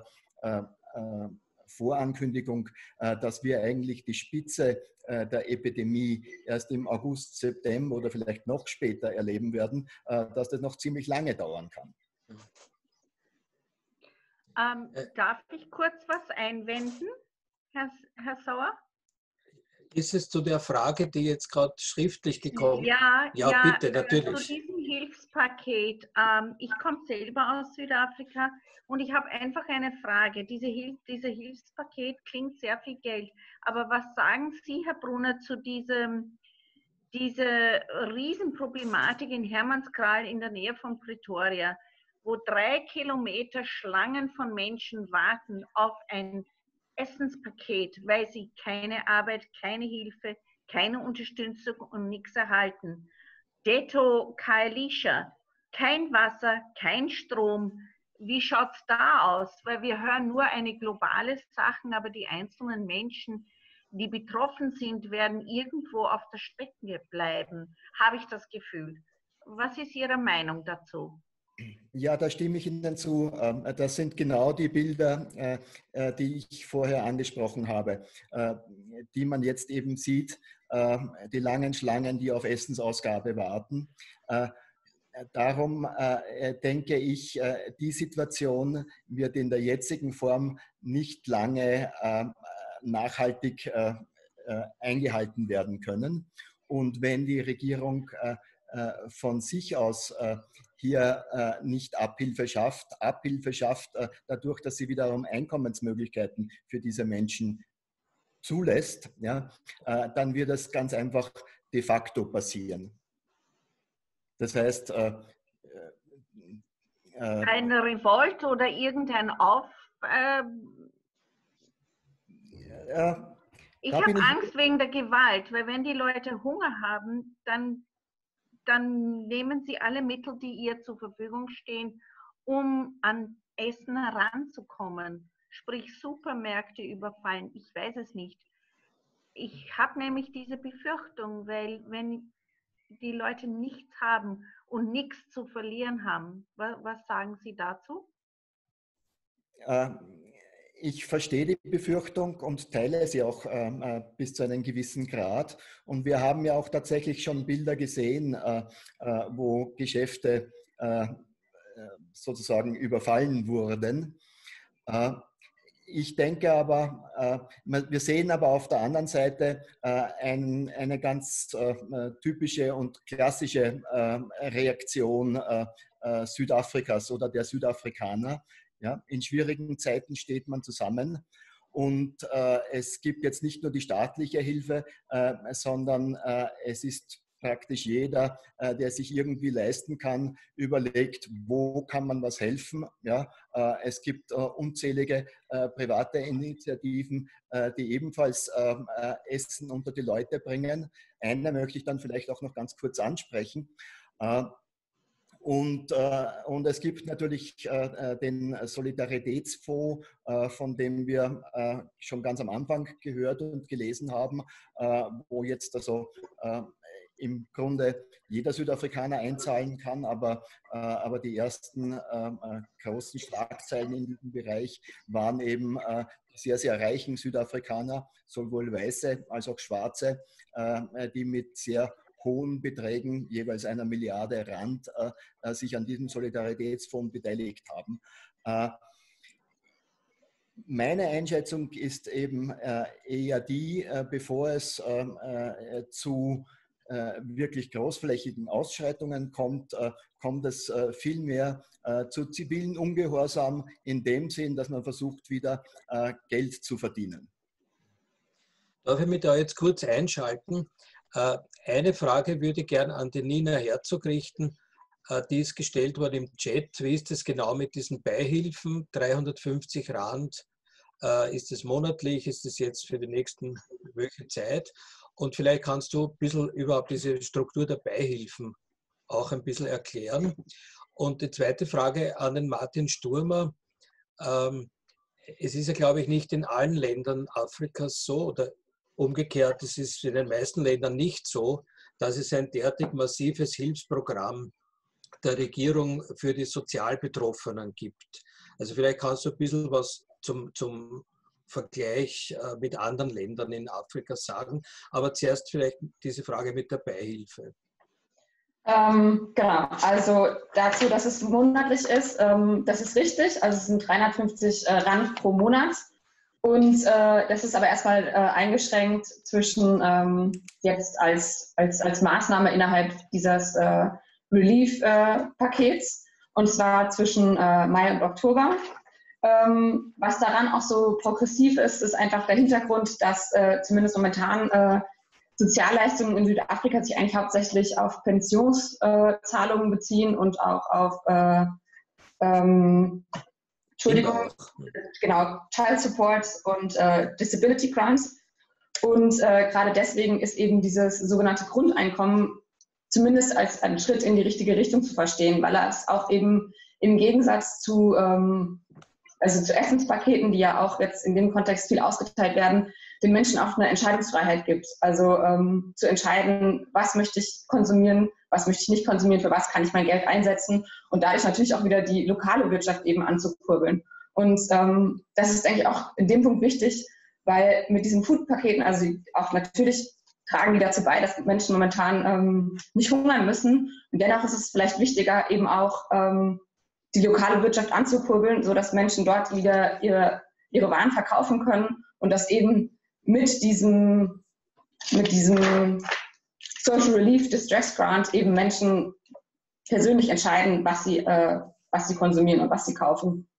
Vorankündigung, dass wir eigentlich die Spitze der Epidemie erst im August, September oder vielleicht noch später erleben werden, dass das noch ziemlich lange dauern kann. Darf ich kurz was einwenden, Herr Sauer? Ist es zu der Frage, die jetzt gerade schriftlich gekommen ist? Ja, bitte, natürlich. Zu diesem Hilfspaket. Ich komme selber aus Südafrika und ich habe einfach eine Frage. Dieses Hilfspaket klingt sehr viel Geld. Aber was sagen Sie, Herr Brunner, zu dieser Riesenproblematik in Hermannskraal in der Nähe von Pretoria, wo 3 Kilometer Schlangen von Menschen warten auf ein Essenspaket, weil sie keine Arbeit, keine Hilfe, keine Unterstützung und nichts erhalten. Detto Kaelisha, kein Wasser, kein Strom. Wie schaut es da aus? Weil wir hören nur eine globale Sache, aber die einzelnen Menschen, die betroffen sind, werden irgendwo auf der Strecke bleiben, habe ich das Gefühl. Was ist Ihre Meinung dazu? Ja, da stimme ich Ihnen zu. Das sind genau die Bilder, die ich vorher angesprochen habe, die man jetzt eben sieht, die langen Schlangen, die auf Essensausgabe warten. Darum denke ich, die Situation wird in der jetzigen Form nicht lange nachhaltig eingehalten werden können. Und wenn die Regierung von sich aus hier nicht Abhilfe schafft dadurch, dass sie wiederum Einkommensmöglichkeiten für diese Menschen zulässt, ja, dann wird es ganz einfach de facto passieren. Das heißt, eine Revolt oder irgendein ich habe Angst wegen der Gewalt, weil wenn die Leute Hunger haben, dann nehmen sie alle Mittel, die ihr zur Verfügung stehen, um an Essen heranzukommen. Sprich Supermärkte überfallen, ich weiß es nicht. Ich habe nämlich diese Befürchtung, weil wenn die Leute nichts haben und nichts zu verlieren haben, was sagen Sie dazu? Ich verstehe die Befürchtung und teile sie auch bis zu einem gewissen Grad. Und wir haben ja auch tatsächlich schon Bilder gesehen, wo Geschäfte sozusagen überfallen wurden. ich denke aber, wir sehen aber auf der anderen Seite eine ganz typische und klassische Reaktion Südafrikas oder der Südafrikaner. Ja, in schwierigen Zeiten steht man zusammen. Und es gibt jetzt nicht nur die staatliche Hilfe, sondern es ist praktisch jeder, der sich irgendwie leisten kann, überlegt, wo kann man was helfen. Ja, es gibt unzählige private Initiativen, die ebenfalls Essen unter die Leute bringen. Eine möchte ich dann vielleicht auch noch ganz kurz ansprechen. Und es gibt natürlich den Solidaritätsfonds, von dem wir schon ganz am Anfang gehört und gelesen haben, wo jetzt also im Grunde jeder Südafrikaner einzahlen kann, aber die ersten großen Schlagzeilen in diesem Bereich waren eben die sehr, sehr reichen Südafrikaner, sowohl Weiße als auch Schwarze, die mit sehr hohen Beträgen, jeweils einer Milliarde Rand, sich an diesem Solidaritätsfonds beteiligt haben. Meine Einschätzung ist eben eher die, bevor es zu wirklich großflächigen Ausschreitungen kommt, kommt es vielmehr zu zivilen Ungehorsam in dem Sinn, dass man versucht, wieder Geld zu verdienen. Darf ich mich da jetzt kurz einschalten? Eine Frage würde ich gerne an die Nina Herzog richten. Die ist gestellt worden im Chat. Wie ist es genau mit diesen Beihilfen? 350 Rand. Ist es monatlich? Ist es jetzt für die nächsten welche Zeit? Und vielleicht kannst du ein bisschen überhaupt diese Struktur der Beihilfen auch ein bisschen erklären. Und die zweite Frage an den Martin Sturmer. Es ist ja, glaube ich, nicht in allen Ländern Afrikas so oder umgekehrt, es ist in den meisten Ländern nicht so, dass es ein derartig massives Hilfsprogramm der Regierung für die sozial Betroffenen gibt. Also vielleicht kannst du ein bisschen was zum Vergleich mit anderen Ländern in Afrika sagen, aber zuerst vielleicht diese Frage mit der Beihilfe. Genau, also dazu, dass es monatlich ist, das ist richtig, also es sind 350 Rand pro Monat. Und das ist aber erstmal eingeschränkt zwischen jetzt als Maßnahme innerhalb dieses Relief-Pakets und zwar zwischen Mai und Oktober. Was daran auch so progressiv ist, ist einfach der Hintergrund, dass zumindest momentan Sozialleistungen in Südafrika sich eigentlich hauptsächlich auf Pensionszahlungen beziehen und auch auf Entschuldigung, genau, Child Support und Disability Grants. Und gerade deswegen ist eben dieses sogenannte Grundeinkommen zumindest als ein Schritt in die richtige Richtung zu verstehen, weil es auch eben im Gegensatz zu Essenspaketen, die ja auch jetzt in dem Kontext viel ausgeteilt werden, den Menschen auch eine Entscheidungsfreiheit gibt. Also zu entscheiden, was möchte ich konsumieren, was möchte ich nicht konsumieren, für was kann ich mein Geld einsetzen und dadurch natürlich auch wieder die lokale Wirtschaft eben anzukurbeln. Und das ist, denke ich, auch in dem Punkt wichtig, weil mit diesen Food-Paketen, also auch natürlich tragen die dazu bei, dass Menschen momentan nicht hungern müssen. Und dennoch ist es vielleicht wichtiger, eben auch die lokale Wirtschaft anzukurbeln, sodass Menschen dort wieder ihre Waren verkaufen können und dass eben mit diesem Social Relief Distress Grant eben Menschen persönlich entscheiden, was sie konsumieren und was sie kaufen.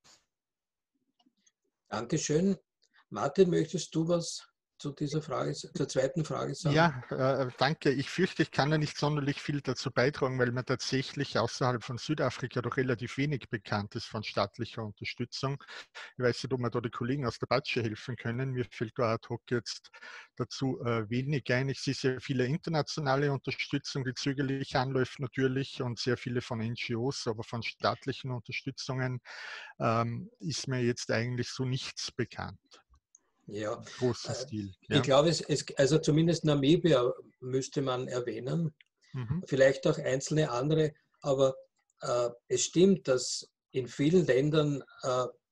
Dankeschön. Martin, möchtest du was zu dieser Frage, zur zweiten Frage sagen? Ja, danke. Ich fürchte, ich kann ja nicht sonderlich viel dazu beitragen, weil mir tatsächlich außerhalb von Südafrika doch relativ wenig bekannt ist von staatlicher Unterstützung. Ich weiß nicht, ob mir da die Kollegen aus der Patsche helfen können. Mir fällt da ad hoc jetzt dazu wenig ein. Ich sehe sehr viele internationale Unterstützung, die zögerlich anläuft natürlich und sehr viele von NGOs, aber von staatlichen Unterstützungen ist mir jetzt eigentlich so nichts bekannt. Ja, großen Stil. Ja. Ich glaube, also zumindest Namibia müsste man erwähnen, vielleicht auch einzelne andere, aber es stimmt, dass in vielen Ländern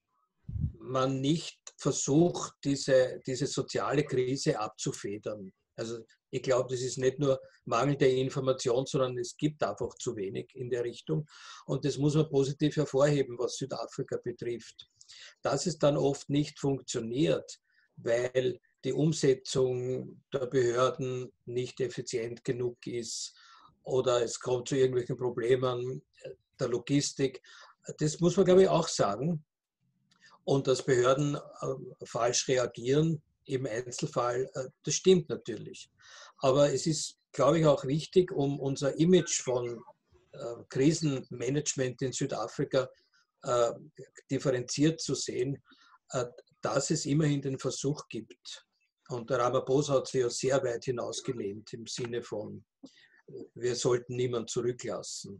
man nicht versucht, diese soziale Krise abzufedern. Also ich glaube, das ist nicht nur mangelnde Information, sondern es gibt einfach zu wenig in der Richtung. Und das muss man positiv hervorheben, was Südafrika betrifft. Dass es dann oft nicht funktioniert, weil die Umsetzung der Behörden nicht effizient genug ist oder es kommt zu irgendwelchen Problemen der Logistik. Das muss man, glaube ich, auch sagen. Und dass Behörden falsch reagieren im Einzelfall, das stimmt natürlich. Aber es ist, glaube ich, auch wichtig, um unser Image von Krisenmanagement in Südafrika differenziert zu sehen, dass es immerhin den Versuch gibt. Und der Ramaphosa hat sich ja sehr weit hinausgelehnt im Sinne von, wir sollten niemanden zurücklassen.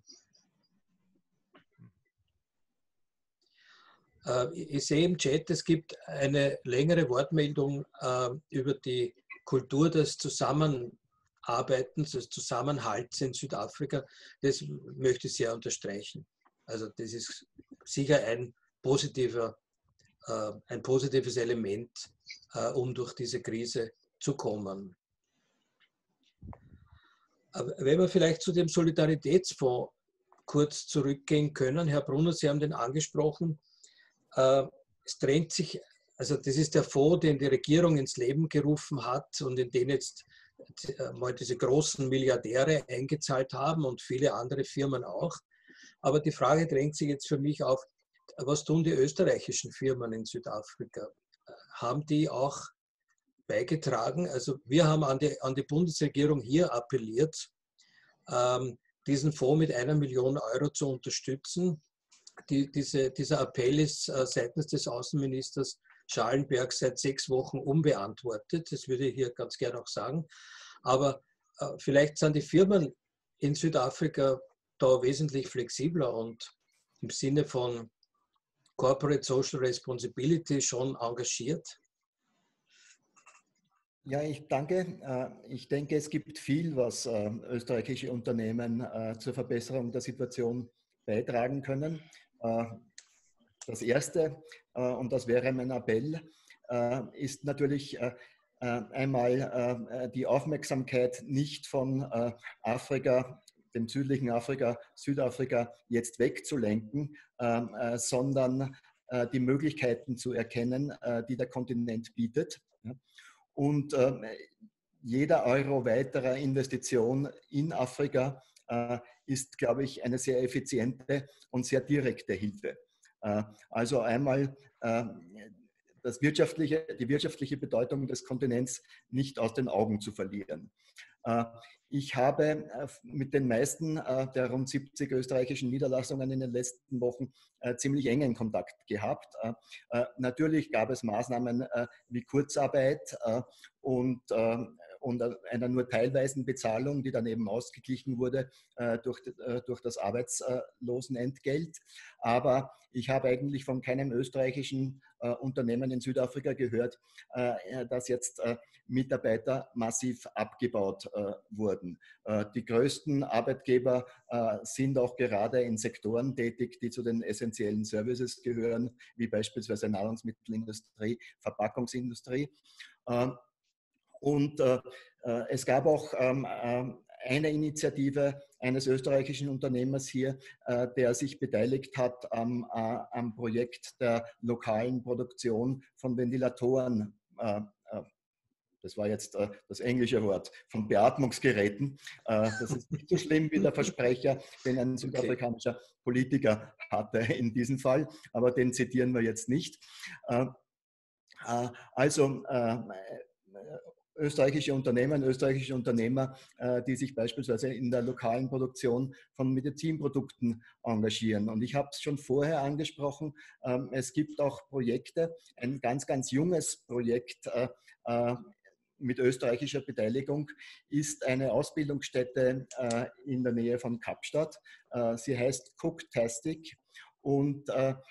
Ich sehe im Chat, es gibt eine längere Wortmeldung über die Kultur des Zusammenarbeitens, des Zusammenhalts in Südafrika. Das möchte ich sehr unterstreichen. Also das ist sicher ein positives Element, um durch diese Krise zu kommen. Aber wenn wir vielleicht zu dem Solidaritätsfonds kurz zurückgehen können, Herr Brunner, Sie haben den angesprochen. Es drängt sich, also das ist der Fonds, den die Regierung ins Leben gerufen hat und in den jetzt mal diese großen Milliardäre eingezahlt haben und viele andere Firmen auch. Aber die Frage drängt sich jetzt für mich auf, was tun die österreichischen Firmen in Südafrika? Haben die auch beigetragen? Also wir haben an die Bundesregierung hier appelliert, diesen Fonds mit 1 Million Euro zu unterstützen. Dieser Appell ist seitens des Außenministers Schallenberg seit 6 Wochen unbeantwortet. Das würde ich hier ganz gerne auch sagen. Aber vielleicht sind die Firmen in Südafrika da wesentlich flexibler und im Sinne von Corporate Social Responsibility schon engagiert. Ja, ich danke. Ich denke, es gibt viel, was österreichische Unternehmen zur Verbesserung der Situation beitragen können. Das Erste, und das wäre mein Appell, ist natürlich einmal die Aufmerksamkeit nicht von Afrika, dem südlichen Afrika, Südafrika jetzt wegzulenken, sondern die Möglichkeiten zu erkennen, die der Kontinent bietet. Und jeder Euro weiterer Investition in Afrika ist, glaube ich, eine sehr effiziente und sehr direkte Hilfe. Also einmal die wirtschaftliche Bedeutung des Kontinents nicht aus den Augen zu verlieren. Ich habe mit den meisten der rund 70 österreichischen Niederlassungen in den letzten Wochen ziemlich engen Kontakt gehabt. Natürlich gab es Maßnahmen wie Kurzarbeit und einer nur teilweisen Bezahlung, die dann eben ausgeglichen wurde durch das Arbeitslosenentgelt. Aber ich habe eigentlich von keinem österreichischen Unternehmen in Südafrika gehört, dass jetzt Mitarbeiter massiv abgebaut wurden. Die größten Arbeitgeber sind auch gerade in Sektoren tätig, die zu den essentiellen Services gehören, wie beispielsweise Nahrungsmittelindustrie, Verpackungsindustrie. Und es gab auch eine Initiative eines österreichischen Unternehmers hier, der sich beteiligt hat am Projekt der lokalen Produktion von Ventilatoren. Das war jetzt das englische Wort, von Beatmungsgeräten. Das ist nicht so schlimm wie der Versprecher, den ein südafrikanischer Politiker hatte in diesem Fall, aber den zitieren wir jetzt nicht. Also österreichische Unternehmen, österreichische Unternehmer, die sich beispielsweise in der lokalen Produktion von Medizinprodukten engagieren. Und ich habe es schon vorher angesprochen, es gibt auch Projekte, ein ganz, ganz junges Projekt mit österreichischer Beteiligung ist eine Ausbildungsstätte in der Nähe von Kapstadt. Sie heißt Cooktastic und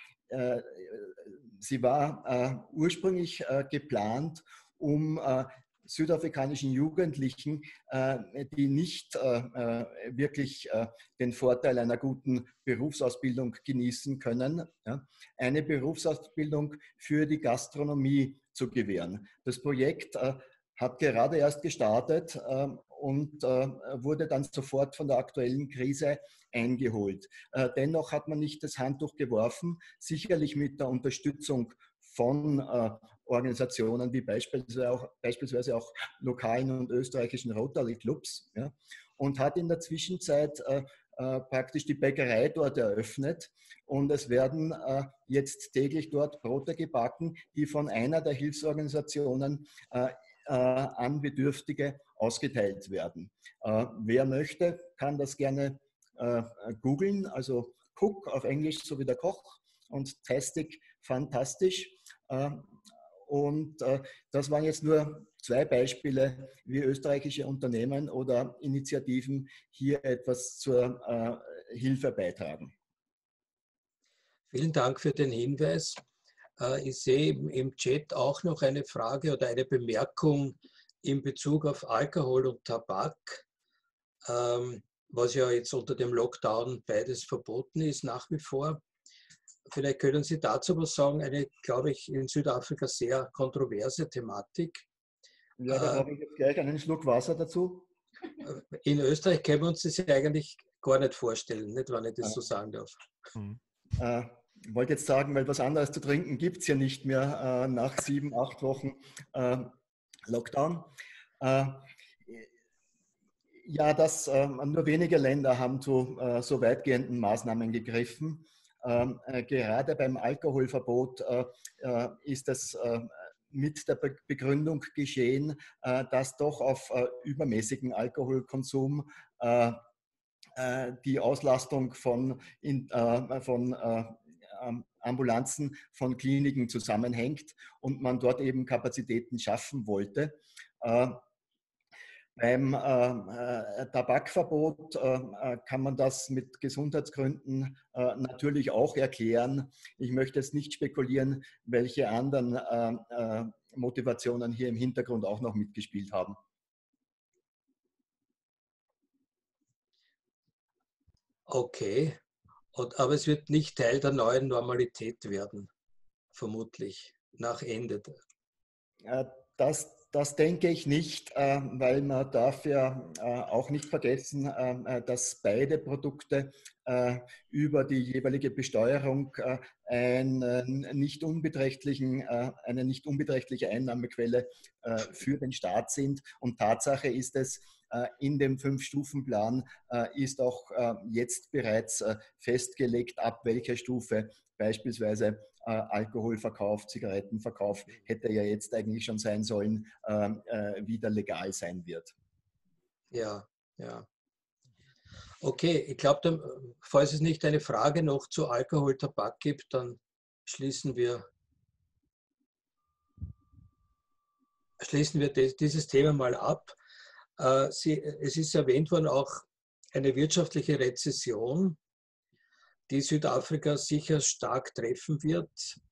sie war ursprünglich geplant, um südafrikanischen Jugendlichen, die nicht wirklich den Vorteil einer guten Berufsausbildung genießen können, eine Berufsausbildung für die Gastronomie zu gewähren. Das Projekt hat gerade erst gestartet und wurde dann sofort von der aktuellen Krise eingeholt. Dennoch hat man nicht das Handtuch geworfen, sicherlich mit der Unterstützung von Organisationen wie beispielsweise auch lokalen und österreichischen Rotary Clubs, ja, und hat in der Zwischenzeit praktisch die Bäckerei dort eröffnet. Und es werden jetzt täglich dort Brote gebacken, die von einer der Hilfsorganisationen an Bedürftige ausgeteilt werden. Wer möchte, kann das gerne googeln, also Cook auf Englisch, so wie der Koch, und Tastic, fantastisch. Und das waren jetzt nur 2 Beispiele, wie österreichische Unternehmen oder Initiativen hier etwas zur Hilfe beitragen. Vielen Dank für den Hinweis. Ich sehe im Chat auch noch eine Frage oder eine Bemerkung in Bezug auf Alkohol und Tabak, was ja jetzt unter dem Lockdown beides verboten ist nach wie vor. Vielleicht können Sie dazu was sagen, eine, glaube ich, in Südafrika sehr kontroverse Thematik. Ja, da brauche ich jetzt gleich einen Schluck Wasser dazu. In Österreich können wir uns das ja eigentlich gar nicht vorstellen, nicht, wenn ich das so sagen darf. Ich wollte jetzt sagen, weil was anderes zu trinken gibt es ja nicht mehr nach 7, 8 Wochen Lockdown. Ja, nur wenige Länder haben zu so weitgehenden Maßnahmen gegriffen. Gerade beim Alkoholverbot ist es mit der Begründung geschehen, dass doch auf übermäßigen Alkoholkonsum die Auslastung von Ambulanzen, von Kliniken zusammenhängt und man dort eben Kapazitäten schaffen wollte. Beim Tabakverbot kann man das mit Gesundheitsgründen natürlich auch erklären. Ich möchte jetzt nicht spekulieren, welche anderen Motivationen hier im Hintergrund auch noch mitgespielt haben. Okay, aber es wird nicht Teil der neuen Normalität werden, vermutlich, nach Ende. Das denke ich nicht, weil man darf ja auch nicht vergessen, dass beide Produkte über die jeweilige Besteuerung eine nicht unbeträchtliche Einnahmequelle für den Staat sind. Und Tatsache ist es, in dem 5-Stufen-Plan ist auch jetzt bereits festgelegt, ab welcher Stufe beispielsweise Alkoholverkauf, Zigarettenverkauf hätte ja jetzt eigentlich schon sein sollen, wieder legal sein wird. Ja, ja. Okay, ich glaube, falls es nicht eine Frage noch zu Alkohol, Tabak gibt, dann schließen wir dieses Thema mal ab. Es ist erwähnt worden auch eine wirtschaftliche Rezession, die Südafrika sicher stark treffen wird.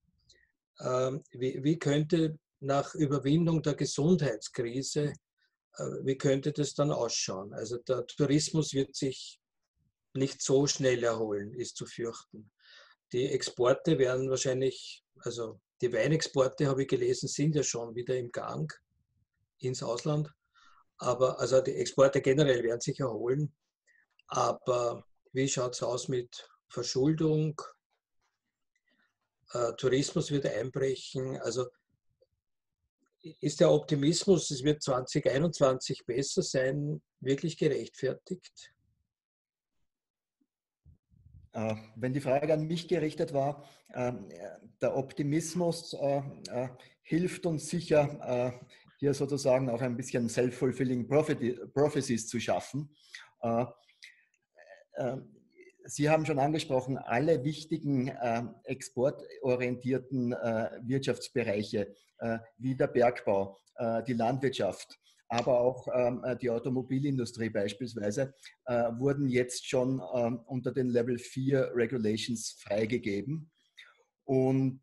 Wie könnte nach Überwindung der Gesundheitskrise, wie könnte das dann ausschauen? Also der Tourismus wird sich nicht so schnell erholen, ist zu fürchten. Die Exporte werden wahrscheinlich, also die Weinexporte, habe ich gelesen, sind ja schon wieder im Gang ins Ausland. Aber also die Exporte generell werden sich erholen. Aber wie schaut es aus mit Verschuldung? Tourismus wird einbrechen. Also ist der Optimismus, es wird 2021 besser sein, wirklich gerechtfertigt? Wenn die Frage an mich gerichtet war, der Optimismus hilft uns sicher, hier sozusagen auch ein bisschen self-fulfilling prophecies zu schaffen. Sie haben schon angesprochen, alle wichtigen exportorientierten Wirtschaftsbereiche wie der Bergbau, die Landwirtschaft, aber auch die Automobilindustrie beispielsweise, wurden jetzt schon unter den Level 4 Regulations freigegeben. Und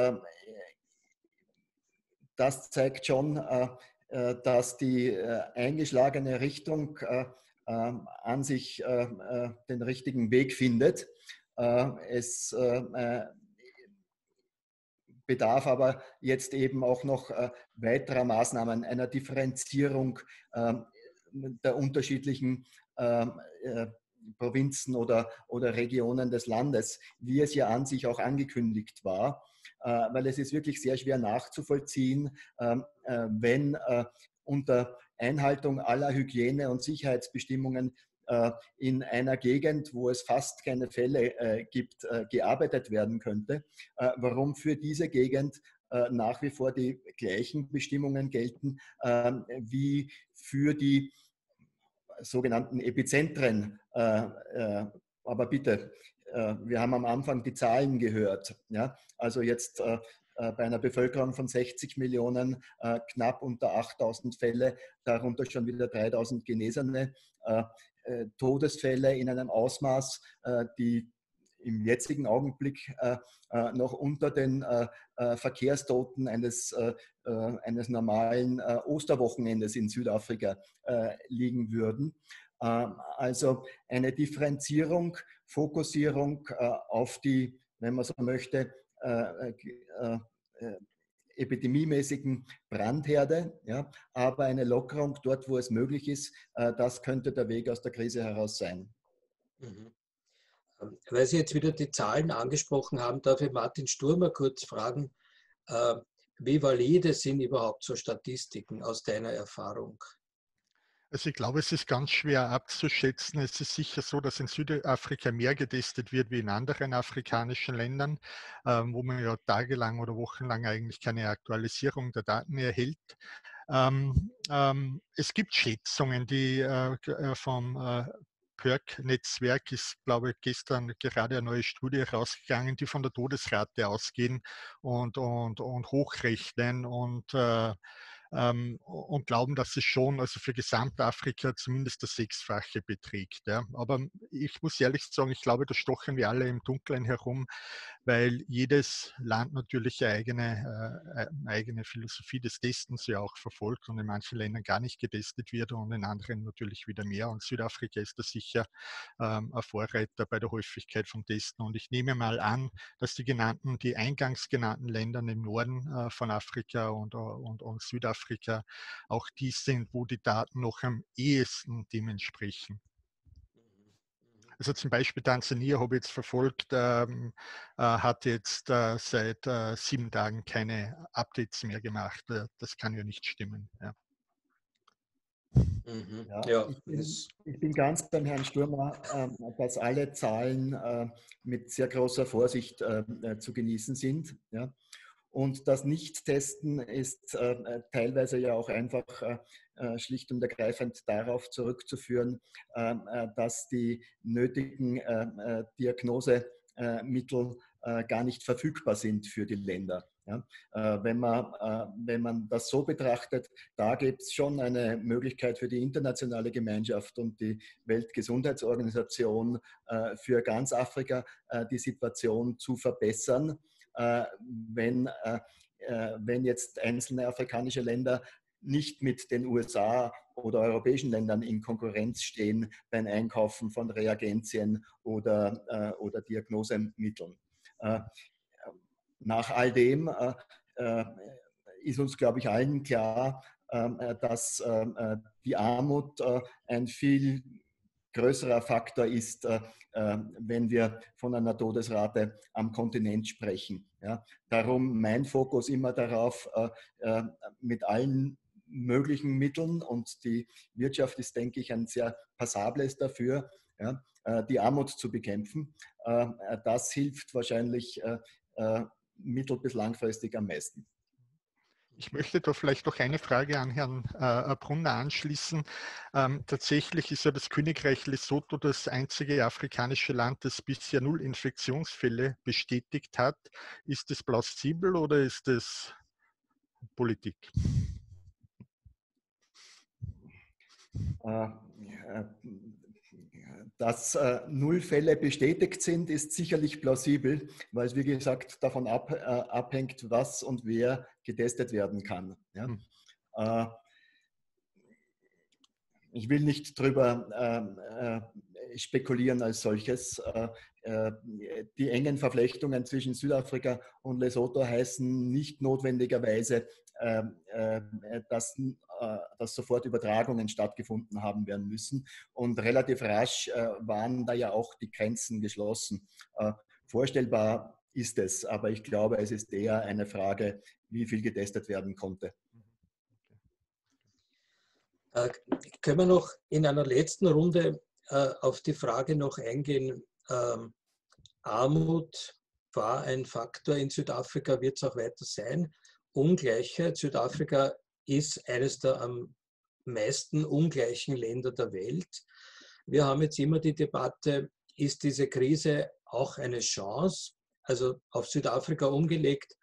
das zeigt schon, dass die eingeschlagene Richtung an sich den richtigen Weg findet. Es bedarf aber jetzt eben auch noch weiterer Maßnahmen, einer Differenzierung der unterschiedlichen Provinzen oder Regionen des Landes, wie es ja an sich auch angekündigt war, weil es ist wirklich sehr schwer nachzuvollziehen, wenn unter Einhaltung aller Hygiene- und Sicherheitsbestimmungen in einer Gegend, wo es fast keine Fälle gibt, gearbeitet werden könnte, warum für diese Gegend nach wie vor die gleichen Bestimmungen gelten wie für die sogenannten Epizentren. Aber bitte, wir haben am Anfang die Zahlen gehört. Ja? Also jetzt bei einer Bevölkerung von 60 Millionen knapp unter 8.000 Fälle, darunter schon wieder 3.000 Genesene, Todesfälle in einem Ausmaß, die im jetzigen Augenblick noch unter den Verkehrstoten eines normalen Osterwochenendes in Südafrika liegen würden. Also eine Differenzierung, Fokussierung auf die, wenn man so möchte, epidemiemäßigen Brandherde, ja, aber eine Lockerung dort, wo es möglich ist, das könnte der Weg aus der Krise heraus sein. Mhm. Weil Sie jetzt wieder die Zahlen angesprochen haben, darf ich Martin Sturmer kurz fragen, wie valide sind überhaupt so Statistiken aus deiner Erfahrung? Also ich glaube, es ist ganz schwer abzuschätzen. Es ist sicher so, dass in Südafrika mehr getestet wird wie in anderen afrikanischen Ländern, wo man ja tagelang oder wochenlang eigentlich keine Aktualisierung der Daten erhält. Es gibt Schätzungen, die vom PERC-Netzwerk ist, glaube ich, gestern gerade eine neue Studie rausgegangen, die von der Todesrate ausgehen und hochrechnen und glauben, dass es schon also für Gesamtafrika zumindest das Sechsfache beträgt. Ja. Aber ich muss ehrlich sagen, ich glaube, da stochern wir alle im Dunkeln herum, weil jedes Land natürlich eine eigene Philosophie des Testens ja auch verfolgt und in manchen Ländern gar nicht getestet wird und in anderen natürlich wieder mehr. Und Südafrika ist da sicher ein Vorreiter bei der Häufigkeit von Testen. Und ich nehme mal an, dass die eingangs genannten Länder im Norden von Afrika und Südafrika auch die sind, wo die Daten noch am ehesten dem entsprechen. Also zum Beispiel Tansania habe ich jetzt verfolgt, hat jetzt seit 7 Tagen keine Updates mehr gemacht. Das kann ja nicht stimmen. Ja. Mhm. Ja, Ja, ich bin ganz beim Herrn Sturmer, dass alle Zahlen mit sehr großer Vorsicht zu genießen sind. Ja. Und das Nicht-Testen ist teilweise ja auch einfach schlicht und ergreifend darauf zurückzuführen, dass die nötigen Diagnosemittel gar nicht verfügbar sind für die Länder. Ja? Wenn man das so betrachtet, da gibt es schon eine Möglichkeit für die internationale Gemeinschaft und die Weltgesundheitsorganisation für ganz Afrika die Situation zu verbessern. Wenn jetzt einzelne afrikanische Länder nicht mit den USA oder europäischen Ländern in Konkurrenz stehen beim Einkaufen von Reagenzien oder Diagnosemitteln. Nach all dem ist uns, glaube ich, allen klar, dass die Armut ein viel größerer Faktor ist, wenn wir von einer Todesrate am Kontinent sprechen. Ja. Darum mein Fokus immer darauf, mit allen möglichen Mitteln, und die Wirtschaft ist, denke ich, ein sehr passables dafür, ja, die Armut zu bekämpfen. Das hilft wahrscheinlich mittel- bis langfristig am meisten. Ich möchte da vielleicht noch eine Frage an Herrn Brunner anschließen. Tatsächlich ist ja das Königreich Lesotho das einzige afrikanische Land, das bisher 0 Infektionsfälle bestätigt hat. Ist das plausibel oder ist das Politik? Dass 0 Fälle bestätigt sind, ist sicherlich plausibel, weil es, wie gesagt, davon abhängt, was und wer getestet werden kann. Ja? Ich will nicht drüber spekulieren als solches. die engen Verflechtungen zwischen Südafrika und Lesotho heißen nicht notwendigerweise, dass sofort Übertragungen stattgefunden haben werden müssen. Und relativ rasch waren da ja auch die Grenzen geschlossen. Vorstellbar ist es, aber ich glaube, es ist eher eine Frage, wie viel getestet werden konnte. Können wir noch in einer letzten Runde auf die Frage noch eingehen? Armut war ein Faktor in Südafrika, wird es auch weiter sein. Ungleichheit. Südafrika ist eines der am meisten ungleichen Länder der Welt. Wir haben jetzt immer die Debatte, ist diese Krise auch eine Chance? Also auf Südafrika umgelegt,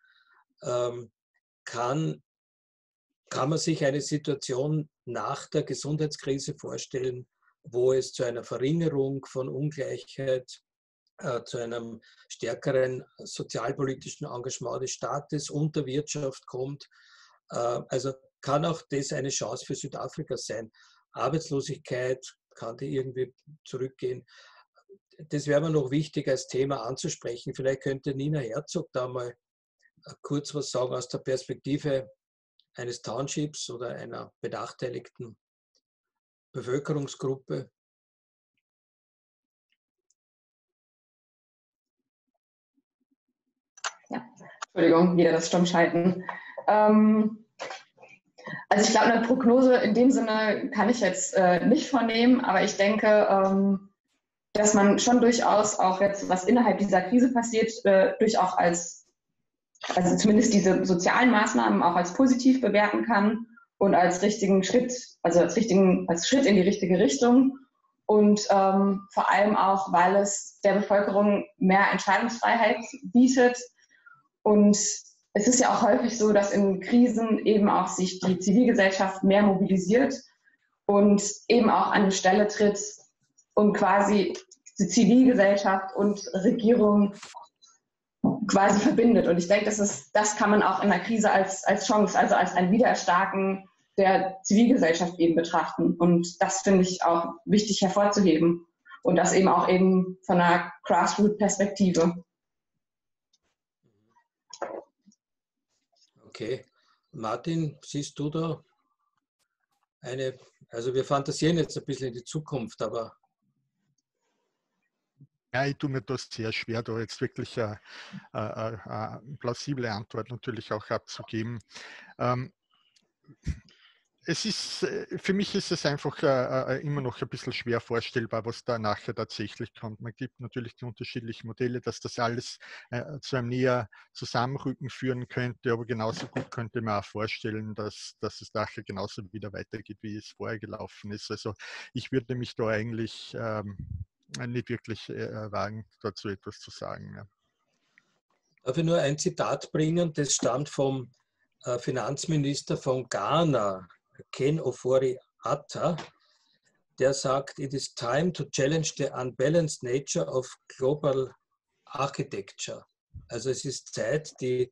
kann man sich eine Situation nach der Gesundheitskrise vorstellen, wo es zu einer Verringerung von Ungleichheit, zu einem stärkeren sozialpolitischen Engagement des Staates und der Wirtschaft kommt. Also kann auch das eine Chance für Südafrika sein. Arbeitslosigkeit, kann die irgendwie zurückgehen? Das wäre mir noch wichtig als Thema anzusprechen. Vielleicht könnte Nina Herzog da mal kurz was sagen aus der Perspektive eines Townships oder einer benachteiligten Bevölkerungsgruppe. Ja, Entschuldigung, wieder das Stummschalten. Also ich glaube, eine Prognose in dem Sinne kann ich jetzt nicht vornehmen, aber ich denke, dass man schon durchaus auch jetzt, was innerhalb dieser Krise passiert, durchaus also zumindest diese sozialen Maßnahmen auch als positiv bewerten kann und als richtigen Schritt, also als Schritt in die richtige Richtung. Und vor allem auch, weil es der Bevölkerung mehr Entscheidungsfreiheit bietet. Und es ist ja auch häufig so, dass in Krisen eben auch sich die Zivilgesellschaft mehr mobilisiert und eben auch an die Stelle tritt und quasi die Zivilgesellschaft und Regierung quasi verbindet. Und ich denke, das kann man auch in der Krise als Chance, also als ein Wiedererstarken der Zivilgesellschaft eben betrachten. Und das finde ich auch wichtig hervorzuheben. Und das eben auch eben von einer Grassroot-Perspektive. Okay. Martin, siehst du da also wir fantasieren jetzt ein bisschen in die Zukunft, aber... Ja, ich tue mir das sehr schwer, da jetzt wirklich eine plausible Antwort natürlich auch abzugeben. Für mich ist es einfach immer noch ein bisschen schwer vorstellbar, was da nachher tatsächlich kommt. Man gibt natürlich die unterschiedlichen Modelle, dass das alles zu einem näher Zusammenrücken führen könnte, aber genauso gut könnte man auch vorstellen, dass es nachher genauso wieder weitergeht, wie es vorher gelaufen ist. Also ich würde mich da eigentlich nicht wirklich wagen, dazu etwas zu sagen. Ja. Darf ich nur ein Zitat bringen, das stammt vom Finanzminister von Ghana, Ken Ofori-Atta, der sagt, it is time to challenge the unbalanced nature of global architecture. Also es ist Zeit, die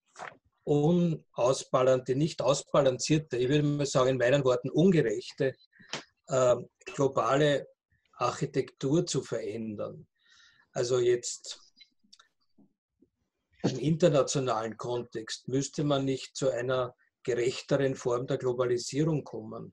nicht ausbalancierte, ich würde mal sagen in meinen Worten ungerechte globale Architektur zu verändern. Also jetzt im internationalen Kontext müsste man nicht zu einer gerechteren Form der Globalisierung kommen?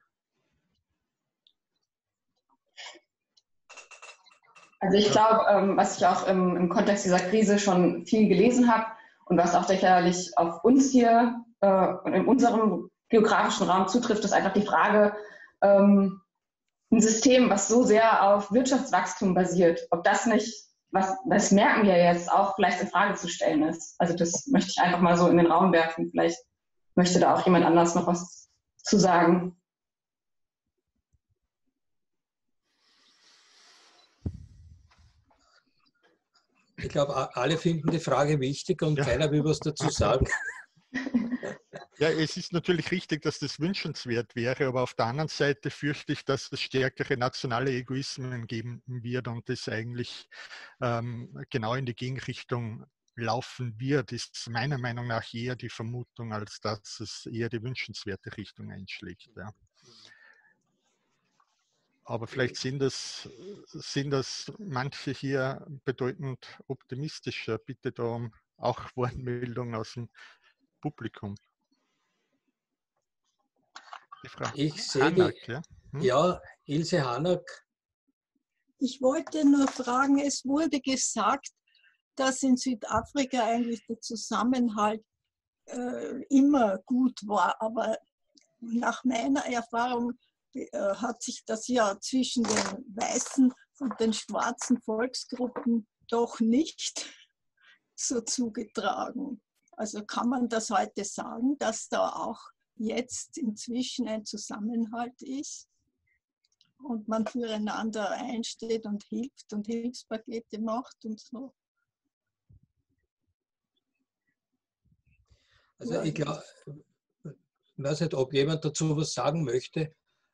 Also ich glaube, was ich auch im Kontext dieser Krise schon viel gelesen habe und was auch sicherlich auf uns hier und in unserem geografischen Raum zutrifft, ist einfach die Frage, ein System, was so sehr auf Wirtschaftswachstum basiert, ob das nicht, das merken wir jetzt, auch vielleicht in Frage zu stellen ist. Also das möchte ich einfach mal so in den Raum werfen. Vielleicht möchte da auch jemand anders noch was zu sagen. Ich glaube, alle finden die Frage wichtig und keiner will was dazu sagen. Ja, es ist natürlich richtig, dass das wünschenswert wäre, aber auf der anderen Seite fürchte ich, dass es stärkere nationale Egoismen geben wird und das eigentlich genau in die Gegenrichtung laufen wird, ist meiner Meinung nach eher die Vermutung, als dass es eher die wünschenswerte Richtung einschlägt. Ja. Aber vielleicht sind das manche hier bedeutend optimistischer. Bitte darum auch Wortmeldung aus dem Publikum. Die Frau Ich sehe Hanak, ja? Ja, Ilse Hanak. Ich wollte nur fragen, es wurde gesagt, dass in Südafrika eigentlich der Zusammenhalt immer gut war, aber nach meiner Erfahrung hat sich das ja zwischen den weißen und den schwarzen Volksgruppen doch nicht so zugetragen. Also kann man das heute sagen, dass da auch jetzt inzwischen ein Zusammenhalt ist und man füreinander einsteht und hilft und Hilfspakete macht und so? Also ich glaube, ich weiß nicht, ob jemand dazu was sagen möchte.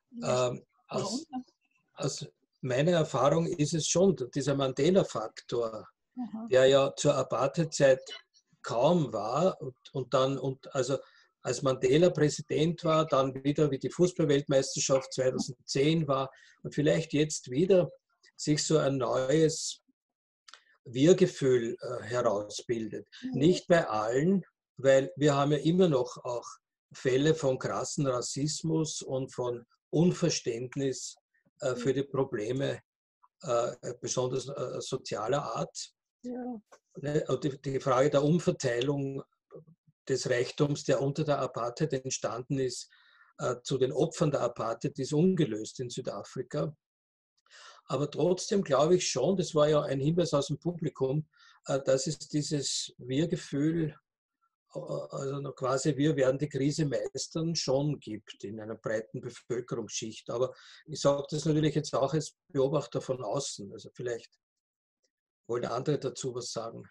Aus meiner Erfahrung ist es schon dieser Mandela-Faktor, der ja zur Apartheid-Zeit kaum war also als Mandela Präsident war, dann wieder wie die Fußball-Weltmeisterschaft 2010 war und vielleicht jetzt wieder sich so ein neues Wir-Gefühl herausbildet. Nicht bei allen, weil wir haben ja immer noch auch Fälle von krassen Rassismus und von Unverständnis für die Probleme besonders sozialer Art. Ja. Und die Frage der Umverteilung des Reichtums, der unter der Apartheid entstanden ist, zu den Opfern der Apartheid, ist ungelöst in Südafrika. Aber trotzdem glaube ich schon, das war ja ein Hinweis aus dem Publikum, dass es dieses Wir-Gefühl, also quasi wir werden die Krise meistern, schon gibt in einer breiten Bevölkerungsschicht. Aber ich sage das natürlich jetzt auch als Beobachter von außen. Also vielleicht wollen andere dazu was sagen.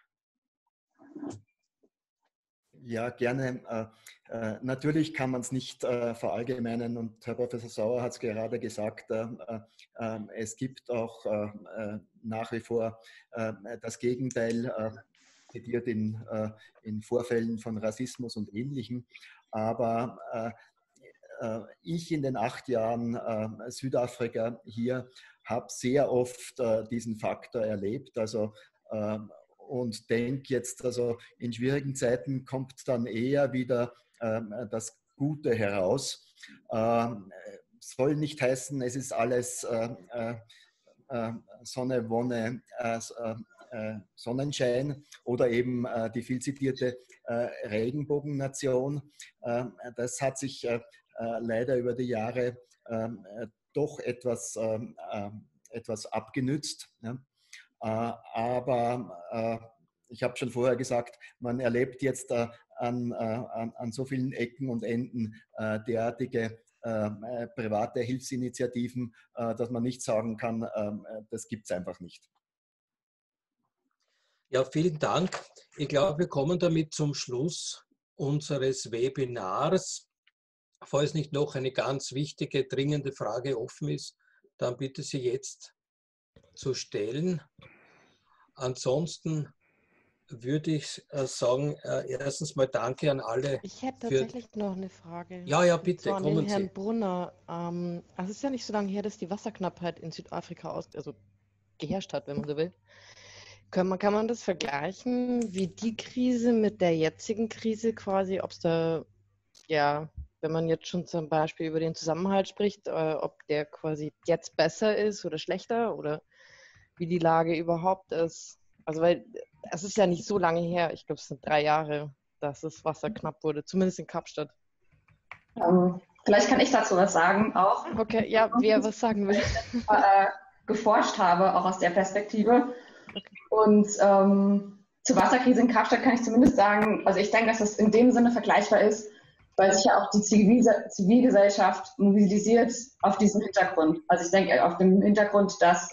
Ja, gerne. Natürlich kann man es nicht verallgemeinern und Herr Professor Sauer hat es gerade gesagt, es gibt auch nach wie vor das Gegenteil, zitiert in Vorfällen von Rassismus und Ähnlichem. Aber ich in den 8 Jahren Südafrika hier habe sehr oft diesen Faktor erlebt. Also und denke jetzt, also in schwierigen Zeiten kommt dann eher wieder das Gute heraus. Soll nicht heißen, es ist alles Sonne, Wonne, Sonnenschein oder eben die viel zitierte Regenbogennation. Das hat sich leider über die Jahre doch etwas abgenützt. Ja. Aber ich habe schon vorher gesagt, man erlebt jetzt an so vielen Ecken und Enden derartige private Hilfsinitiativen, dass man nicht sagen kann, das gibt es einfach nicht. Ja, vielen Dank. Ich glaube, wir kommen damit zum Schluss unseres Webinars. Falls nicht noch eine ganz wichtige, dringende Frage offen ist, dann bitte Sie jetzt zu stellen. Ansonsten würde ich sagen, erstens mal danke an alle. Ich hätte tatsächlich noch eine Frage. Ja, bitte, kommen Sie. An den Herrn Brunner. Also es ist ja nicht so lange her, dass die Wasserknappheit in Südafrika geherrscht hat, wenn man so will. Kann man das vergleichen, wie die Krise mit der jetzigen Krise quasi, ob es da, ja, wenn man jetzt schon zum Beispiel über den Zusammenhalt spricht, ob der quasi jetzt besser ist oder schlechter oder wie die Lage überhaupt ist. Also weil es ist ja nicht so lange her, ich glaube es sind 3 Jahre, dass das Wasser knapp wurde, zumindest in Kapstadt. Vielleicht kann ich dazu was sagen auch. Okay, ja, wer was sagen will. Geforscht habe, auch aus der Perspektive. Okay. Und zur Wasserkrise in Kapstadt kann ich zumindest sagen, also ich denke, dass das in dem Sinne vergleichbar ist, weil sich ja auch die Zivilgesellschaft mobilisiert auf diesem Hintergrund. Also ich denke auf dem Hintergrund, dass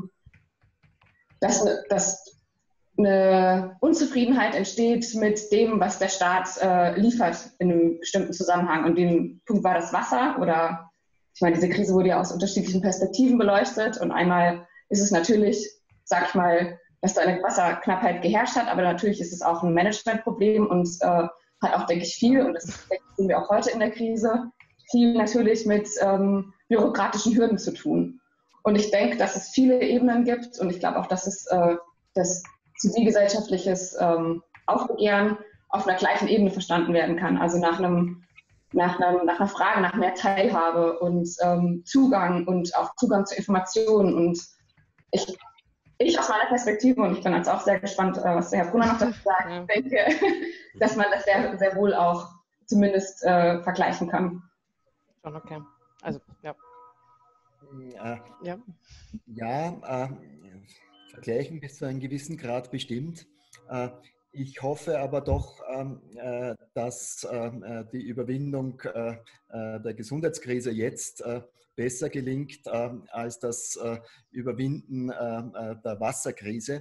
eine Unzufriedenheit entsteht mit dem, was der Staat liefert in einem bestimmten Zusammenhang. Und dem Punkt war das Wasser oder, ich meine, diese Krise wurde ja aus unterschiedlichen Perspektiven beleuchtet. Und einmal ist es natürlich, sag ich mal, dass da eine Wasserknappheit geherrscht hat, aber natürlich ist es auch ein Managementproblem und hat auch, denke ich, viel, und das sehen wir auch heute in der Krise, viel natürlich mit bürokratischen Hürden zu tun. Und ich denke, dass es viele Ebenen gibt und ich glaube auch, dass es das zivilgesellschaftliches Aufbegehren auf einer gleichen Ebene verstanden werden kann. Also nach einer Frage nach mehr Teilhabe und Zugang und auch Zugang zu Informationen. Und ich aus meiner Perspektive, und ich bin jetzt auch sehr gespannt, was der Herr Brunner noch dazu sagt, denke, dass man das sehr, sehr wohl auch zumindest vergleichen kann. Schon okay. Also, ja. Vergleichen bis zu einem gewissen Grad bestimmt. Ich hoffe aber doch, dass die Überwindung der Gesundheitskrise jetzt besser gelingt als das Überwinden der Wasserkrise.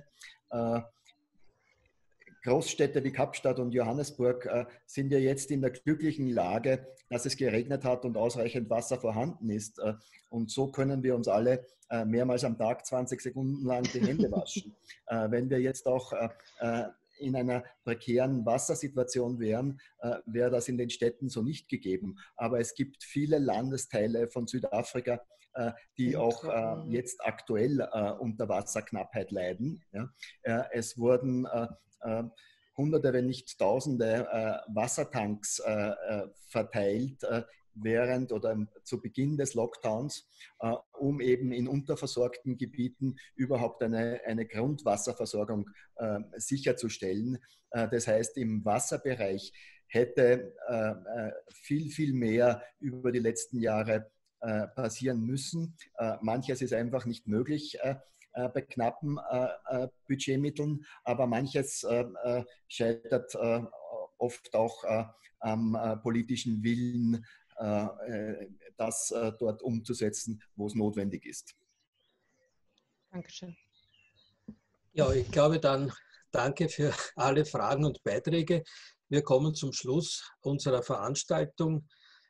Großstädte wie Kapstadt und Johannesburg sind ja jetzt in der glücklichen Lage, dass es geregnet hat und ausreichend Wasser vorhanden ist. Und so können wir uns alle mehrmals am Tag 20 Sekunden lang die Hände waschen. Wenn wir jetzt auch in einer prekären Wassersituation wären, wäre das in den Städten so nicht gegeben. Aber es gibt viele Landesteile von Südafrika, die auch jetzt aktuell unter Wasserknappheit leiden. Ja. Es wurden Hunderte, wenn nicht Tausende Wassertanks verteilt während oder zu Beginn des Lockdowns, um eben in unterversorgten Gebieten überhaupt eine Grundwasserversorgung sicherzustellen. Das heißt, im Wasserbereich hätte viel, viel mehr über die letzten Jahre passieren müssen. Manches ist einfach nicht möglich bei knappen Budgetmitteln, aber manches scheitert oft auch am politischen Willen, das dort umzusetzen, wo es notwendig ist. Dankeschön. Ja, ich glaube dann, danke für alle Fragen und Beiträge. Wir kommen zum Schluss unserer Veranstaltung.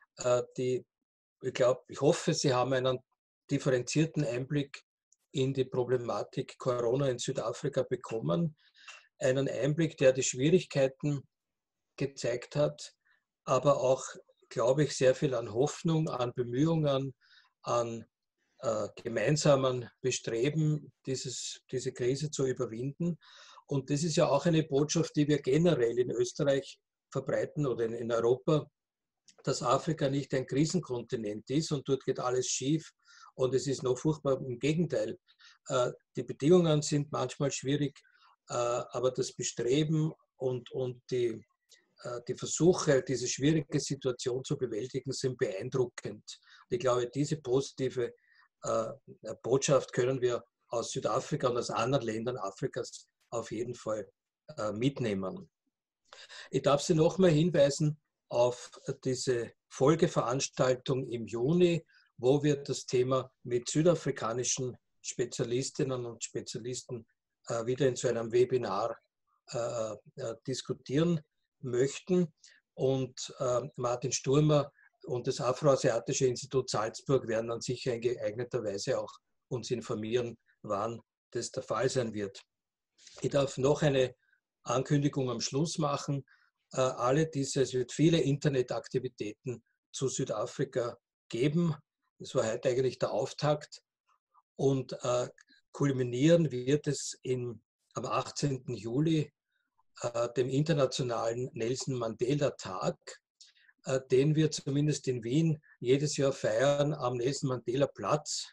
Ich hoffe, Sie haben einen differenzierten Einblick in die Problematik Corona in Südafrika bekommen. Einen Einblick, der die Schwierigkeiten gezeigt hat, aber auch, glaube ich, sehr viel an Hoffnung, an Bemühungen, an gemeinsamen Bestreben, diese Krise zu überwinden. Und das ist ja auch eine Botschaft, die wir generell in Österreich verbreiten oder in Europa, dass Afrika nicht ein Krisenkontinent ist und dort geht alles schief und es ist noch furchtbar. Im Gegenteil, die Bedingungen sind manchmal schwierig, aber das Bestreben und die Versuche, diese schwierige Situation zu bewältigen, sind beeindruckend. Ich glaube, diese positive Botschaft können wir aus Südafrika und aus anderen Ländern Afrikas auf jeden Fall mitnehmen. Ich darf Sie nochmal hinweisen auf diese Folgeveranstaltung im Juni, wo wir das Thema mit südafrikanischen Spezialistinnen und Spezialisten wieder in so einem Webinar diskutieren möchten. Und Martin Sturmer und das Afroasiatische Institut Salzburg werden dann sicher in geeigneter Weise auch uns informieren, wann das der Fall sein wird. Ich darf noch eine Ankündigung am Schluss machen. Es wird viele Internetaktivitäten zu Südafrika geben. Das war heute eigentlich der Auftakt. Und kulminieren wird es am 18. Juli, dem internationalen Nelson Mandela Tag, den wir zumindest in Wien jedes Jahr feiern am Nelson Mandela Platz,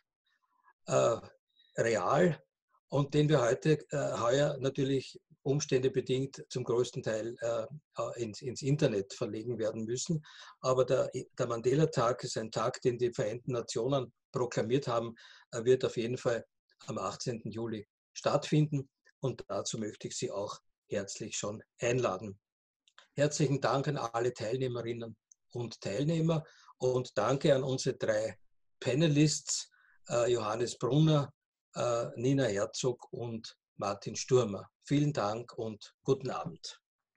real, und den wir heuer natürlich umständebedingt zum größten Teil ins Internet verlegen werden müssen. Aber der Mandela-Tag ist ein Tag, den die Vereinten Nationen proklamiert haben, wird auf jeden Fall am 18. Juli stattfinden. Und dazu möchte ich Sie auch herzlich schon einladen. Herzlichen Dank an alle Teilnehmerinnen und Teilnehmer und danke an unsere 3 Panelists, Johannes Brunner, Nina Herzog und Martin Sturmer. Vielen Dank und guten Abend.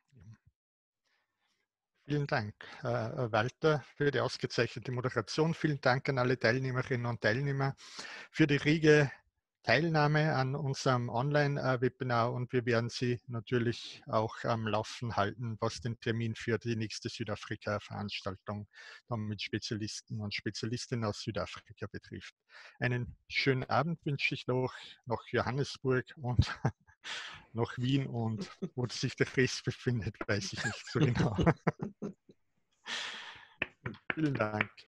Vielen Dank, Walter, für die ausgezeichnete Moderation. Vielen Dank an alle Teilnehmerinnen und Teilnehmer für die rege Teilnahme an unserem Online-Webinar und wir werden Sie natürlich auch am Laufen halten, was den Termin für die nächste Südafrika-Veranstaltung dann mit Spezialisten und Spezialistinnen aus Südafrika betrifft. Einen schönen Abend wünsche ich noch nach Johannesburg und nach Wien, und wo sich der Rest befindet, weiß ich nicht so genau. Vielen Dank.